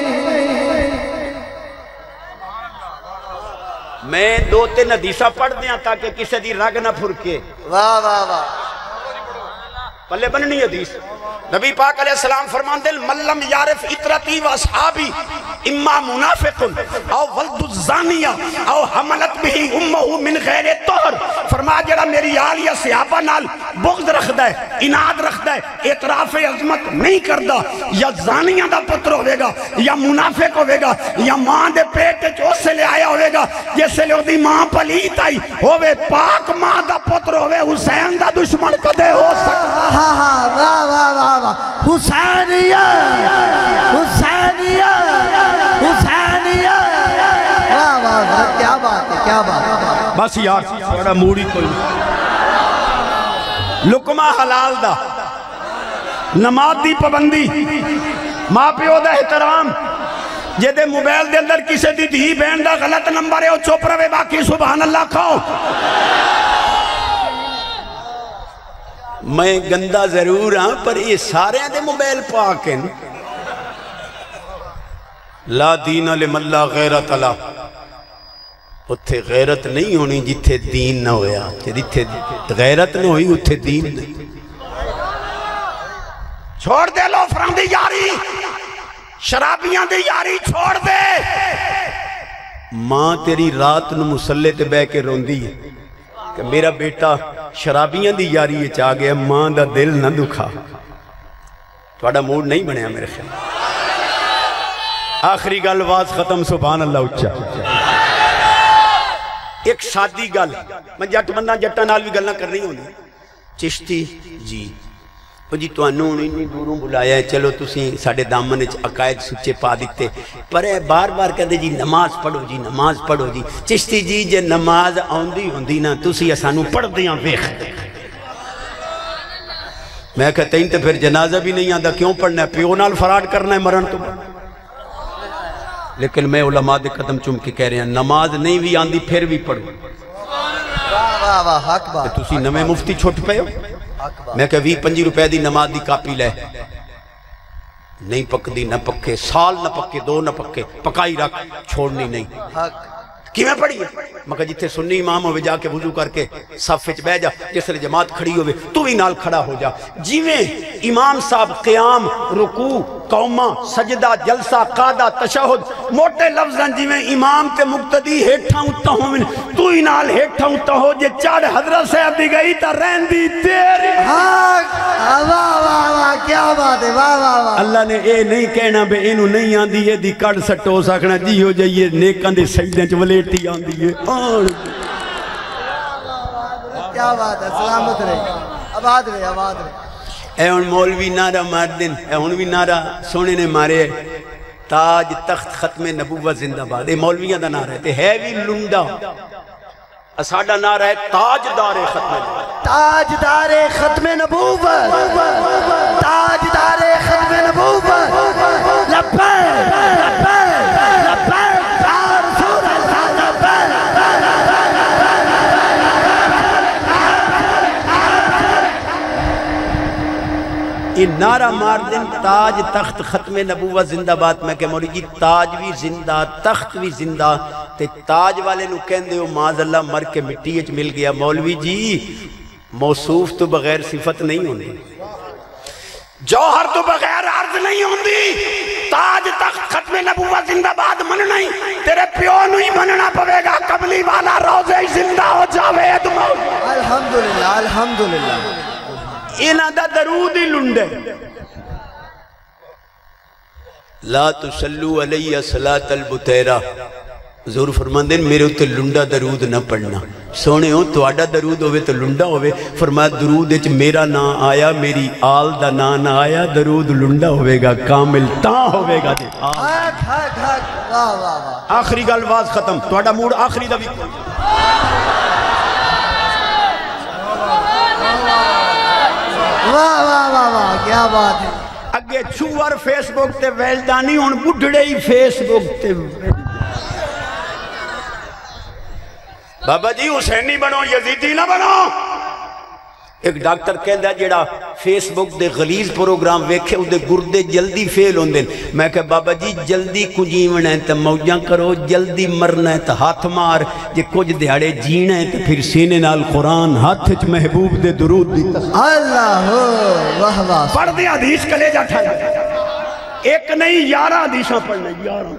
میں 2-3 حدیثہ پڑھ دیاں تاکہ کسی دی رگ نہ پھرکے. واہ واہ واہ. پلے بننی حدیث. نبی پاک علیہ السلام فرمان دل ملم یارف اطرتی و اصحابی اما منافق او ولد الزانیہ او حملت بھی امہو من غیر طہر. فرما جڑا میری آل یا صحابہ نال بغض رکھدا ہے، اناد رکھدا ہے، اعتراف عظمت نہیں کردا، یا زانیہ دا پتر ہوئے گا، یا منافق ہوئے گا، یا ماں دے پیٹ چوس سے لے آیا ہوئے گا، جیسے لے دی ماں پلیت آئی ہوئے، پاک ماں دا پتر ہوئے، حسین دا دشمن کدے ہو سکتا. واہ واہ واہ. حسینیہ حسینیہ حسینیہ. واہ واہ واہ. کیا بات ہے، کیا بات ہے. بس یار سوڑا موڑی کوئی لکمہ حلال دا، نماز دی پابندی، ماں پیو دا احترام. جے دے موبائل دے اندر کسے دی دھی بہن دا غلط نمبر ہے وہ چپ رہے، باقی سبحان اللہ کھاؤ. میں گندہ ضرور ہاں پر یہ سارے دے موبائل پاک ہیں. لا دین لمن لا غیرت اللہ. اتھے غیرت نہیں ہونی جتھے دین نہ ہویا، جتھے غیرت نہ ہوئی اتھے دین نہیں. چھوڑ دے لوفراں دی یاری، شرابیاں دی یاری چھوڑ دے۔ ماں تیری رات نو مسلے تے بے کے روندی ہے کہ میرا بیٹا شرابیاں دی یاری چاہ گیا، ماں دا دل نہ دکھا۔ تھوڑا موڈ نہیں بنیا میرے خیال۔ آخری گل واز ختم، سبحان اللہ اچھا۔ ایک سادی گل، میں جٹ بندہ جٹا نال بھی گل نہ کرنی ہوندی۔ چشتی جی جی تانوں اتنی دوروں بلایا ہے، چلو تسی ساڈے دامن وچ عقائد سچے پا دیتے، پر بار بار کہندے جی نماز پڑھو جی نماز پڑھو جی۔ چشتی جی جے نماز آوندی ہوندی نا تسی سانوں پڑھدیاں ویکھ۔ میں کہتا ہوں تو پھر جنازہ بھی نہیں آندا، کیوں پڑھنا ہے؟ پیو نال فراڈ کرنا ہے مرن تو۔ لیکن میں علماء دے قدم چوم کے کہہ رہے ہیں نماز نہیں بھی آندی پھر بھی پڑھو۔ تسی نویں مفتی چھوٹ پے ہو۔ میں کہ 20-25 روپے دی نماز دی کاپی لے، نہیں پک دی نہ پکے، سال نہ پکے، 2 نہ پکے، پکائی رکھ، چھوڑنی نہیں۔ کی میں پڑھی ہے؟ مگر جتھے سنی امام ہوئے جا کے وضو کر کے صف وچ بیٹھ جا، جس لئے جماعت کھڑی ہوئے تو بھی نال کھڑا ہو جا۔ جیویں امام صاحب قیام، رکوع، قومہ، سجدہ، جلسہ، قادہ، تشہد، موٹے لفظاں جیویں امام تے مقتدی ہیٹھاں اُتا ہوئے تو ہی نال ہیٹھاں اُتا ہو، جے چاڑ حضرت صاحب دی گئی تا رہن دی تیری۔ واہ واہ واہ کیا بات ہے، واہ واہ واہ۔ اللہ نے اے نہیں کہنا بے اینو نہیں آندی یہ دی کڑ سٹو سکنا جی ہو جائیے نیکاں دے سجدیں چ ولیٹی آندی ہے۔ کیا بات ہے، سلامت رہے، آباد رہے، آباد رہے۔ اے ان مولوی نعرہ مار دن، اے ان بھی نعرہ سونے نے مارے تاج تخت ختم نبوت زندہ باد۔ اے مولویاں دا نعرہ ہے ہے بھی لنڈا، اساڑا نعرہ ہے تاجدار ختم نبوت، تاجدار ختم نبوت، تاجدار ختم نبوت، لبیک لبیک لبیک یا رسول اللہ لبیک۔ یہ نعرہ مار دن تاج تخت ختم نبوت زندہ باد۔ میں کہ مولی جی تاج بھی زندہ، تخت بھی زندہ، تے تاج والے نو کہندے ہو معاذ اللہ مر کے مٹی وچ مل گیا۔ مولوی جی موصوف تو بغیر صفت نہیں ہوندی، جوہر تو بغیر عرض نہیں ہوندی۔ تاج تخت ختم نبوت زندہ باد مننا ہی تیرے پیو نو ہی مننا پوے گا، قبلی والا روزے ہی زندہ ہو جاوے۔ الحمدللہ الحمدللہ۔ اینا دا درود ہی لنڈے۔ لا تسلو علیہ صلاة البتیرہ، حضور فرماندے میرے تے لنڈا درود نہ پڑھنا۔ سونے ہو تو آڈا درود ہوئے تو لنڈا ہوئے، فرمایا درود اچ میرا نا آیا، میری آل دا نا نہ آیا، درود لنڈا ہوئے گا، کامل تاں ہوئے گا دے۔ حق حق حق، واہ واہ واہ۔ آخری گل واز ختم، تو آڈا موڈ آخری دا بھی واہ واہ واہ واہ کیا بات ہے۔ اگے چھوار فیس بک تے ویلدانی ہون بڑھڑے ہی فیس بک تے۔ بابا جی حسینی بنو یزیدی نہ بنو۔ ایک ڈاکٹر کہندہ جیڑا فیس بک دے غلیظ پروگرام ویکھے او دے گردے جلدی فیل ہوندے۔ میں کہ بابا جی جلدی کجیونا ہے تو موجاں کرو، جلدی مرنا ہے تو ہاتھ مار، جے کچھ دیہڑے جینا ہے تو پھر سینے نال قرآن ہاتھ چ محبوب دے درود دی تصویر۔ اللہ واہ واہ۔ پڑھ دے حدیث کلے جا ٹھا جا، ایک نہیں 11 حدیثاں پڑھنا، 11۔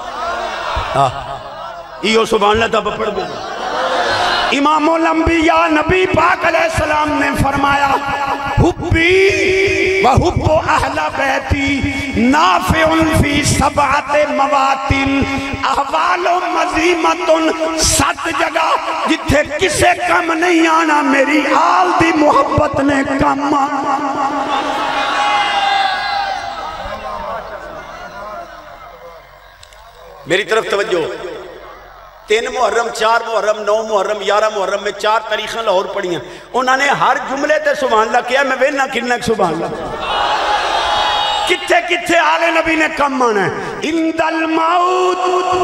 ایو سبحان اللہ تب پڑھ دے۔ امام الانبیاء نبی پاک علیہ السلام نے فرمایا حبی و حب اہل بیتی نافع فی 7 مواطن احوال و مزیمت 7 جگہ جتھے کسے کم نہیں آنا میری آل دی محبت نے کم آنا۔ میری طرف توجہ، 3 محرم، 4 محرم، 9 محرم، 11 محرم میں 4 تاریخیں لاہور پڑھی ہیں۔ انہوں نے ہر جملے تے سبحان اللہ کیا، میں وینا کنک سبحان اللہ کتھے کتھے آل نبی نے کم مانا ہے۔ اند الموت،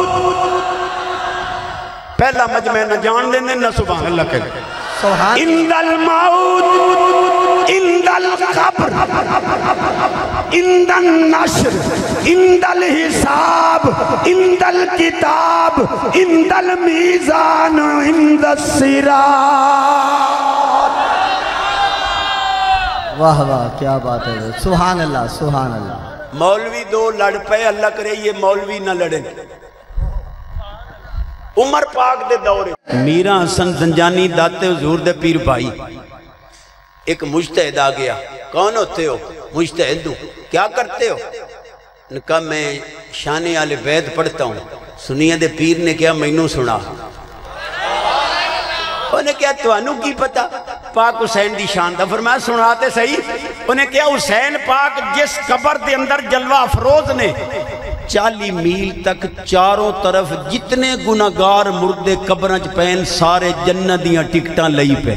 پہلا مجمع نہ جان لینے نہ سبحان اللہ کہنے۔ اند الموت، اند القبر، اند النشر، اند الحساب، اند الکتاب، اند المیزان، اند الصراط۔ واہ واہ کیا بات ہے، سبحان اللہ سبحان اللہ۔ مولوی دو لڑ پے، اللہ کرے یہ مولوی نہ لڑیں۔ عمر پاک دے دورے میرا حسن زنجانی داتے حضور دے پیر بھائی، ایک مجتہد آ گیا، کون ہوتے ہو؟ مجتہد ہوں۔ کیا کرتے ہو؟ نے کہا میں شان آل بیت پڑھتا ہوں۔ سنیے دے پیر نے کیا مینوں سنا، انہیں کیا توانوں کی پتا پاک حسین دی شان دا؟ فرمایا سناتے صحیح۔ انہیں کیا حسین پاک جس قبر دے اندر جلوہ افروز نے 40 میل تک چاروں طرف جتنے گناہگار مردے قبرنچ پین سارے جنت دیاں ٹکٹاں لئی پہ۔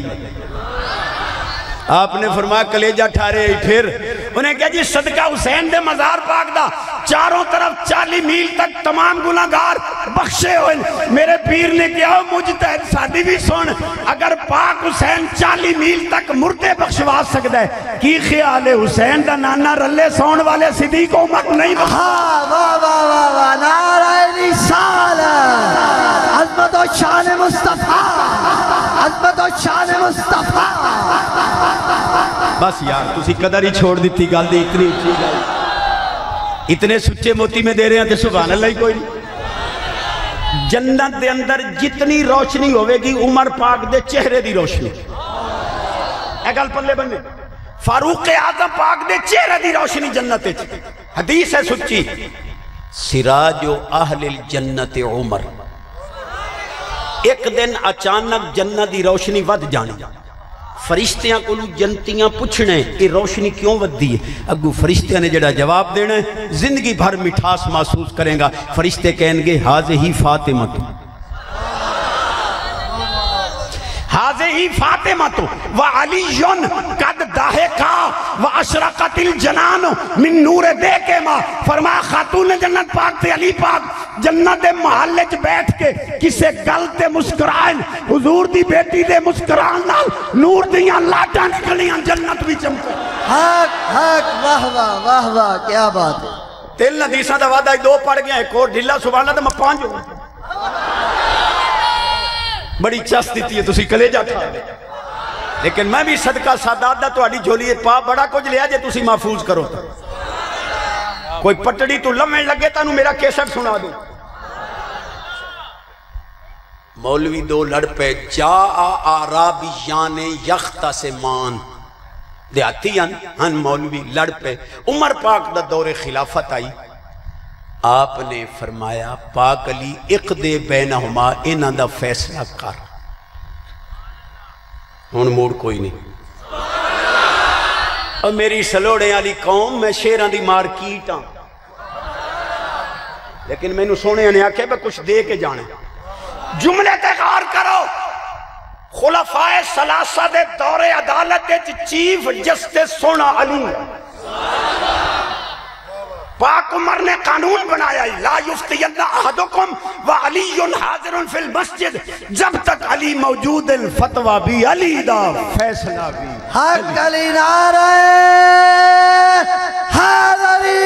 آپ نے فرمایا کلیجہ ٹھارے پھر؟ انہیں کہا جی صدقہ حسین دے مزار پاک دا چاروں طرف 40 میل تک تمام گناہگار بخشے ہوئے۔ میرے پیر نے کہا مجتہد سادی بھی سن، اگر پاک حسین 40 میل تک مردے بخشوا سکتا ہے، کی خیال ہے حسین دا نانا رلے سون والے صدیق عمر نہیں بخشوا؟ ہاں واہ واہ واہ واہ، نعرہ رسالت، عظمت و شان مصطفیٰ، عظمت و شان مصطفیٰ۔ بس یار تسی قدر ہی چھوڑ دیتی گل دی، اتنی اچھی گل، اتنے سچے موتی میں دے رہے ہیں تے سبحان اللہ ہی کوئی نہیں۔ جنت دے اندر جتنی روشنی ہوئے گی عمر پاک دے چہرے دی روشنی، اے گل پلے بننے، فاروق اعظم پاک دے چہرے دی روشنی جنت ہے۔ حدیث ہے سچی، سراج اہل الجنت عمر۔ ایک دن اچانک جنت دی روشنی ود جانی، فرشتیاں کو جنتیاں پوچھنے کہ روشنی کیوں ودی ہے؟ اگو فرشتیاں نے جڑا جواب دینا ہے زندگی بھر مٹھاس محسوس کریں گا۔ فرشتے کہیں گے حاضی فاطمہ تو، حاضی فاطمہ تو وعلی قد داہکا واشرقت الجنان من نور دیکے ماں۔ فرمایا خاتون جنت پاک تے علی پاک جنت دے محلے چ بیٹھ کے کسے گل تے مسکرائن، حضور دی بیٹی دے مسکران نال نور دیاں لاٹاں نکلیاں، جنت بھی چمکے۔ حق حق واہ واہ واہ واہ کیا بات ہے۔ تیل ندیسہ دا وعدہ دو پڑھ گیا، ایک اور ڈھلا سبحان اللہ دا میں 5 ہوں۔ بڑی چس دیتی ہے تسی کلیجہ ٹھا، لیکن میں بھی صدقہ سادات دا تو اڈی جھولی پا بڑا کچھ لیا جے تسی محفوظ کرو تا۔ کوئی پٹڑی تو لمحے لگے تانوں میرا کیسٹ سنا دو۔ مولوی دو لڑ پہ جا آرابیان یختسمان، دیاتی ہن مولوی لڑ پہ۔ عمر پاک دا دور خلافت آئی، آپ نے فرمایا پاک علی اقدے بینہما، انہاں دا فیصلہ کر۔ ہن موڑ کوئی نہیں، اور میری سلوڑے والی قوم میں شیران دی مارکیٹ ہاں، لیکن میں نو سونے نے آکھے میں کچھ دے کے جانے۔ جملے تے غور کرو، خلفائے ثلاثہ دے دور عدالت چیف جسٹس سونا علی، پاک عمر نے قانون بنایا لا یفتین احدکم وعلی حاضر فی المسجد، جب تک علی موجود الفتوہ بھی علی دا فیصلہ بھی۔ حق علی نعرہ حیدری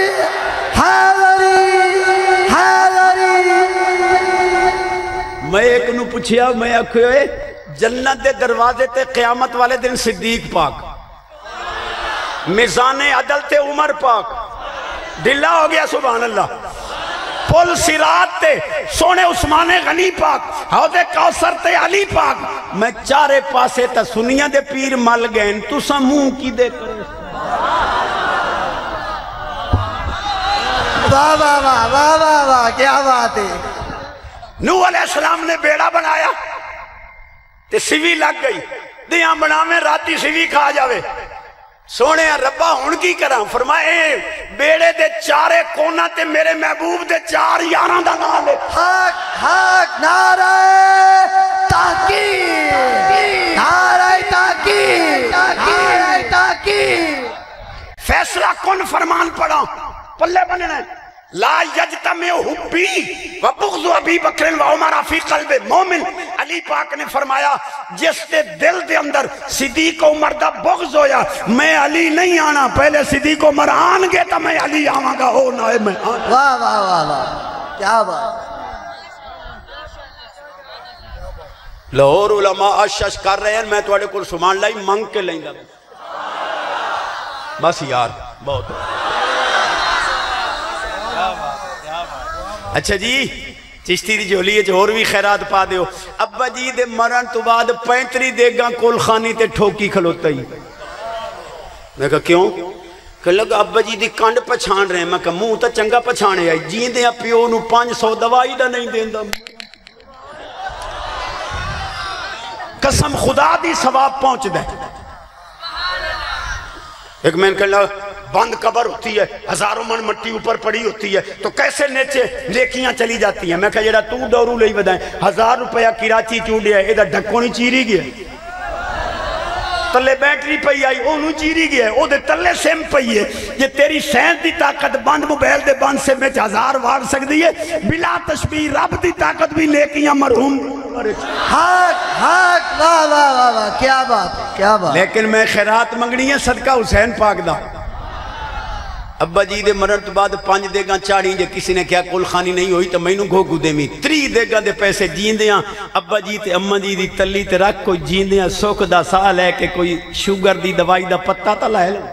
حیدری حیدری۔ میں ایک نو پوچھیا، میں آکھے جنت دے دروازے تے قیامت والے دن صدیق پاک، میزان عدل تے عمر پاک، ڈلا ہو گیا سبحان اللہ، پل صراط تے سونے عثمان غنی پاک، حوض کوثر تے علی پاک۔ میں چارے پاسے تا سنیاں دے پیر مل گئے، تو سا منہ کی دے کرے۔ واہ واہ واہ واہ واہ واہ کیا بات ہے۔ نوح علیہ السلام نے بیڑا بنایا تے سیوی لگ گئی، دیاں بناویں راتی سیوی کھا جاوے۔ سونے ربا ہون کی کراں؟ فرمائے بیڑے دے چارے کونا تے میرے محبوب دے 4 یاراں دا نام لے۔ حق حق نعرہ تحقیق نعرہ تحقیق نعرہ تحقیق۔ فیصلہ کن فرمان پڑھا پلے بننا ہے، لا یجتمع حبی و بغض ابی بکر و عمر فی قلب مومن۔ علی پاک نے فرمایا جس دے دل دے اندر صدیق عمر دا بغض ہویا، میں علی نہیں آنا، پہلے صدیق عمر آن گے تا میں علی آواں گا، ہو نہ میں آنا۔ واہ واہ واہ واہ کیا بات۔ لاہور علماء اشش کر رہے ہیں، میں تواڈے کول سبحان اللہ منگ کے لیندا۔ بس یار بہت اچھا جی چشتی دی جولی ہے اور بھی خیرات پا دیو ابا جی دے مرن تو بعد 35 دیگاں کول خانی تے ٹھوکی کھلوتا ہی میں کہا کیوں کہ لگا ابا جی دی کانڈ پچھان رہے ہیں میں کہا منہ تا چنگا پچھانے آئی جین دے پیو نو 500 دوائی دا نہیں دین دا قسم خدا دی ثواب پہنچ دے ایک میں کہا لگا بند قبر ہوتی ہے ہزاروں من مٹی اوپر پڑی ہوتی ہے تو کیسے نیچے نیکیاں چلی جاتی ہیں میں کہا جیڑا تو ڈورو لئی بدائیں 1000 روپیہ کراچی چوڑیا ہے ادھر ڈھکونی چیری گیا تلے بیٹری پئی آئی اونو چیری گیا ہے او دے تلے سیم پئی ہے یہ تیری سینس دی طاقت بند موبائل دے بند سے میں 1000 وار سکتی ہے بلا تشبیح رب دی طاقت بھی نیکیاں مرحوم حق حق واہ واہ واہ واہ کیا بات ہے کیا بات لیکن میں خیرات منگنی ہے صدقہ حسین پاک دا ابا جی دے مرن تو بعد 5 دیگاں چاڑیں جے کسی نے کیا کل خانی نہیں ہوئی تو میں نو گھو گو دے میں 3 دیگاں دے پیسے جین دیاں ابا جی تے اممہ جی دی تلی تے رکھ کوئی جین دیاں سوکھ دا سال ہے کہ کوئی شوگر دی دوائی دا پتہ تا لائے لیں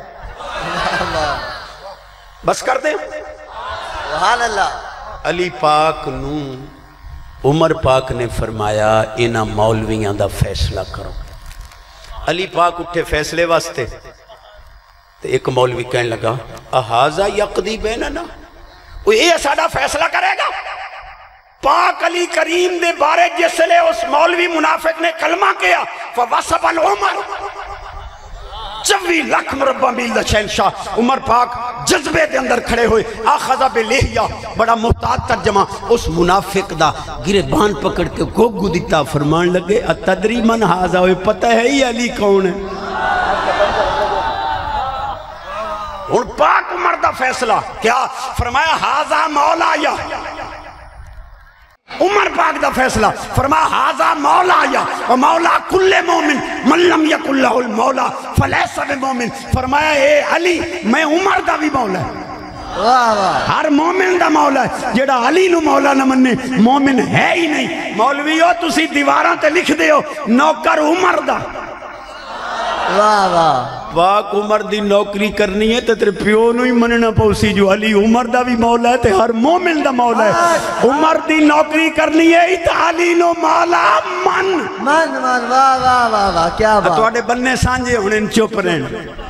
بس کر دیں سبحان اللہ علی پاک نو عمر پاک نے فرمایا اینا مولویاں دا فیصلہ کرو علی پاک اٹھے فیصلے واسطے تو ایک مولوی کہنے لگا احاظہ یقضی بیننا وہ یہ ساڑھا فیصلہ کرے گا پاک علی کریم دے بارے جس لے اس مولوی منافق نے کلمہ کیا فوصف العمر 24 لاکھ مربع میل دا شہنشاہ عمر پاک جذبے دے اندر کھڑے ہوئے آخذہ بے لیہیا بڑا محتاط ترجمہ اس منافق دا گریبان پکڑ کے گوگو دیتا فرمان لگے اتدری من حاضہ ہوئے پتہ ہے ہی علی کون ہے اور پاک عمر دا فیصلہ کیا فرمایا حاضہ مولا یا عمر پاک دا فیصلہ فرمایا حاضہ مولا یا ومولا کل مومن من لم یکن لہ المولا فلیسا بمومن فرمایا اے علی میں عمر دا بھی مولا ہے ہر مومن دا مولا ہے جیڑا علی نو مولا نہ مننے مومن ہے ہی نہیں مولویو تسی دیواراں تے لکھ دیو نوکر عمر دا واہ واہ پاک عمر دی نوکری کرنی ہے تو تیرے پیو نو ہی مننا پوسی جو علی عمر دا بھی مولا ہے تے ہر مومن دا مولا ہے عمر دی نوکری کرنی ہے تو علی نو مولا من من من واہ واہ واہ واہ کیا بات تو آڑے بننے سانجے انہیں چپ رہنے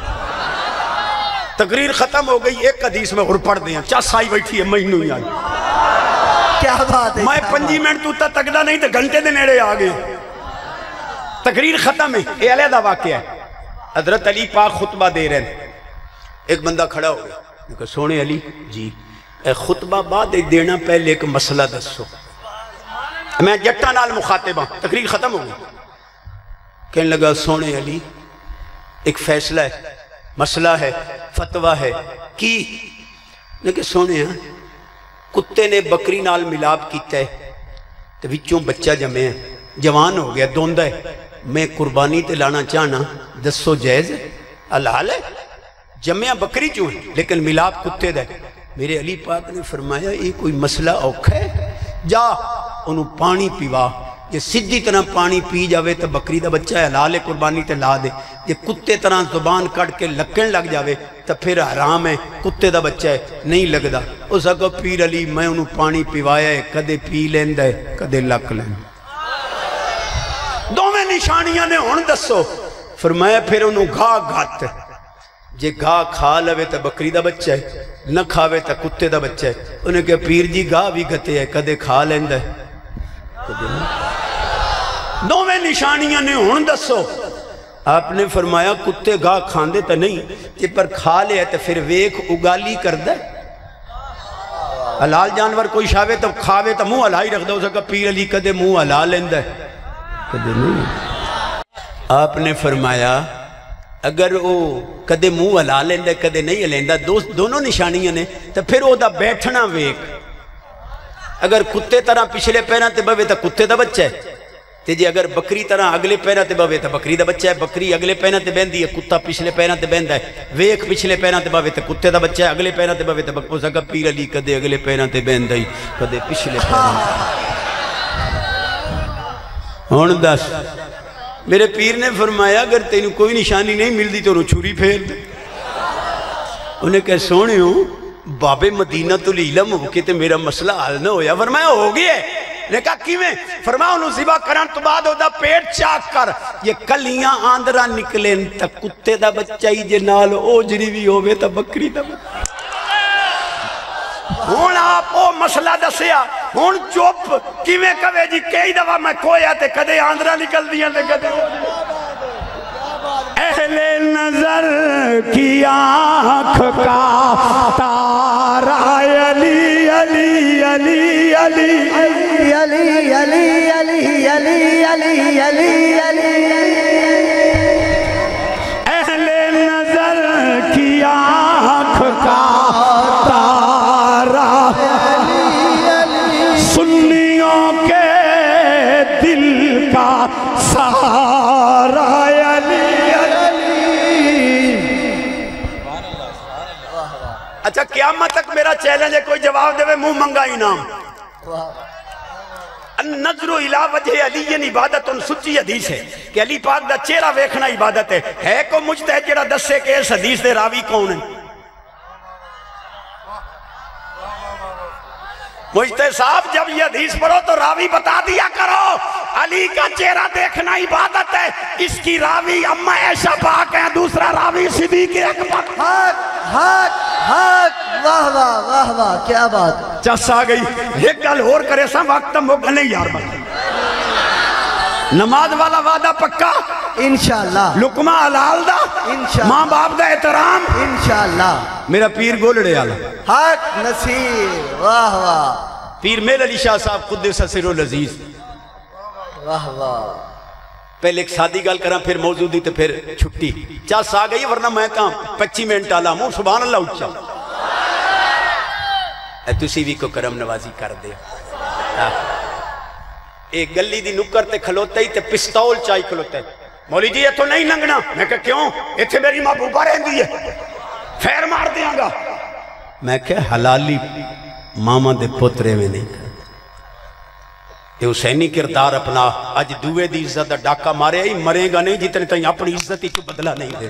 تقریر ختم ہو گئی ایک حدیث میں اور پڑھ دیا چاہ سائی بیٹھی ہے مہینوں ہی آئی کیا بات ہے میں 5 منٹ تو تا تکدہ نہیں تو گھنٹے دے نیڑے آگئے تقریر ختم ہے یہ علیحدہ واقعہ ہے حضرت علی پاک خطبہ دے رہے ہیں ایک بندہ کھڑا ہو گیا کہا سونے علی جی اے خطبہ بعد دینا پہلے ایک مسئلہ دسو میں جٹا نال مخاطبہ تقریر ختم ہو گئی کہنے لگا سونے علی ایک فیصلہ ہے مسئلہ ہے فتوہ ہے کی لیکن سونے ہیں کتے نے بکری نال ملاب کیتا ہے تو وچوں بچہ جمع ہے جوان ہو گیا دوندہ ہے میں قربانی تے لانا چاہنا دسو جائز ہے حلال ہے جمعہ بکری چوں ہے لیکن ملاب کتے دے میرے علی پاک نے فرمایا یہ کوئی مسئلہ اوکھا ہے جا انہوں پانی پیوا یہ سدھی طرح پانی پی جاوے تو بکری دا بچہ ہے حلال ہے قربانی تے لا دے یہ کتے طرح زبان کٹ کے لکن لگ جاوے تو پھر حرام ہے کتے دا بچہ ہے نہیں لگ دا اس کو پیر علی میں انہوں پانی پیوایا ہے کدے پی لیندہ ہے کدے لک لیندہ دو میں نشانیاں نے ہون دسو فرمایا پھر انہوں گھا گھات جے گھا کھا لوے تا بکری دا بچہ ہے نہ کھاوے تا کتے دا بچہ ہے انہیں کہا پیر جی گھا بھی گھتے ہے کدے کھا لیندہ ہے دو میں نشانیاں نے ہون دسو آپ نے فرمایا کتے گھا کھاندے تا نہیں جے پر کھا لے تو پھر ویک اگالی کر دے حلال جانور کوئی شاوے تو کھاوے تو منہ ہلائی رکھ دو اسے کہا پیر علی کدے منہ ہلا لیندہ ہے کدے نہیں آپ نے فرمایا اگر وہ کدے منہ ہلا لیندہ کدے نہیں ہلیندہ دونوں نشانیاں نے تو پھر وہ دا بیٹھنا ویک اگر کتے طرح پچھلے پیران تے بوے تا کتے دا بچہ ہے تے جی اگر بکری طرح اگلے پیران تے بوے تا بکری دا بچہ ہے بکری اگلے پیران تے بیندی ہے کتا پچھلے پیران تے بیندہ ہے ویک پچھلے پیران تے بوے تا کتے دا بچہ ہے اگلے پیران تے بوے تا بکو سکا پیر علی کدے اگلے پیران تے بیندہ ہی کدے پچھلے پیران ہون دس میرے پیر نے فرمایا اگر تینوں کوئی نشانی نہیں مل دی تو انہوں چھوری پھیر دے انہیں کہا سونے ہوں بابے مدینہ العلم ہو کے تے میرا مسئلہ حل نہ ہویا فرمایا ہو گیا نے کہا کیویں فرمایا انہوں ذبح کرن تو بعد دا پیٹ چاک کر یہ کلیاں آندرا نکلیں تا کتے دا بچہ ہی جے نال اوجری بھی ہوئے تا بکری دا بچہ ہون آپ او مسئلہ دسیا ہون چوپ کیویں کہے جی کئی دفعہ میں کویا تے کدے آندرا نکل دیا تے کدے اہل نظر کی آنکھ کا تارا علی علی علی علی علی علی علی علی علی علی علی علی اہل نظر کی آنکھ کا تارا سنیوں کے دل کا سہارا علی اچھا قیامت تک میرا چیلنج ہے کوئی جواب دے منہ منگا انعام النظر الى وجہ علی عبادت ان سچی حدیث ہے کہ علی پاک دا چہرہ ویکھنا عبادت ہے کو مجتہد جڑا دسے کہ اس حدیث دے راوی کون ہیں مجتہد صاحب جب یہ حدیث پڑھو تو راوی بتا دیا کرو علی کا چہرہ دیکھنا عبادت ہے اس کی راوی اما عائشہ پاک ہے دوسرا راوی صدیق اکبر حق حق حق واہ واہ واہ واہ کیا بات چس آ گئی ایک گل اور کرے سا وقت ہم ہوگا نہیں یار بات نماز والا وعدہ پکا انشاءاللہ لقمہ حلال دا انشاءاللہ ماں باپ دا احترام انشاءاللہ میرا پیر گولڑے آلا حق نصیر واہ واہ پیر میل علی شاہ صاحب قدس سر العزیز واہ واہ پہلے ایک سادی گل کرا پھر موجودی تے پھر چھٹی چاس آ گئی ورنہ میں کہاں 25 منٹ آلا ہوں سبحان اللہ اچھا اے تسی بھی کو کرم نوازی کر دے ایک گلی دی نکر تے کھلوتا ہی تے پستول چاہی کھلوتا ہے مولی جی یہ تو نہیں لنگنا میں کہا کیوں ایتھے میری محبوبہ رہندی ہے پھیر مار دیاں گا میں کہا حلالی ماما دے پترے میں نہیں کر یہ حسینی کردار اپنا آج دوے دی عزت دا ڈاکہ مارے ہی مرے گا نہیں جتنے تائیں اپنی عزت ہی تو بدلہ نہیں دے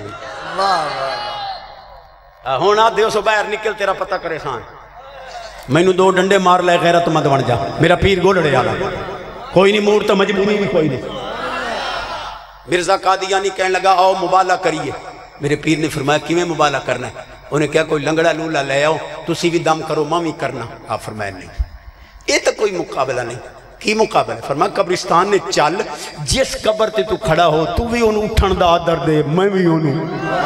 ہونا دیو سو باہر نکل تیرا پتہ کرے سان میں نے 2 ڈنڈے مار لے غیرت مند بن جا میرا پیر گولڑے آلا کوئی نہیں موڑ تو مجبوری بھی کوئی نہیں مرزا قادیانی کہنے لگا آؤ مبالہ کریے میرے پیر نے فرمایا کیویں مبالہ کرنا ہے انہیں کہا کوئی لنگڑا لولا لے آؤ تسی بھی دم کرو مامی کرنا آپ فرمایا نہیں یہ تو کوئی مقابلہ نہیں کی مقابلہ فرمایا قبرستان نے چل جس قبر تے تو کھڑا ہو تو بھی انہوں اٹھن دا آدر دے میں بھی انہوں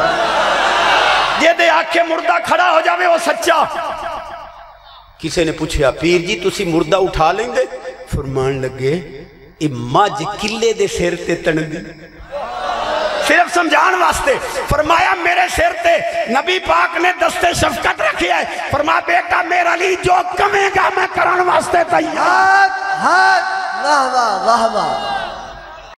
یہ دے آکھے مردہ کھڑا ہو جاوے وہ سچا کسی نے پوچھا پیر جی تسی مردہ اٹھا لیں گے فرمان لگے ماج کلے دے سیر تے تندی صرف سمجھان واسطے فرمایا میرے سیر تے نبی پاک نے دستے شفقت رکھی ہے فرمایا بیٹا میرا لی جو کمے گا میں کران واسطے تیار حق حق واہ واہ واہ واہ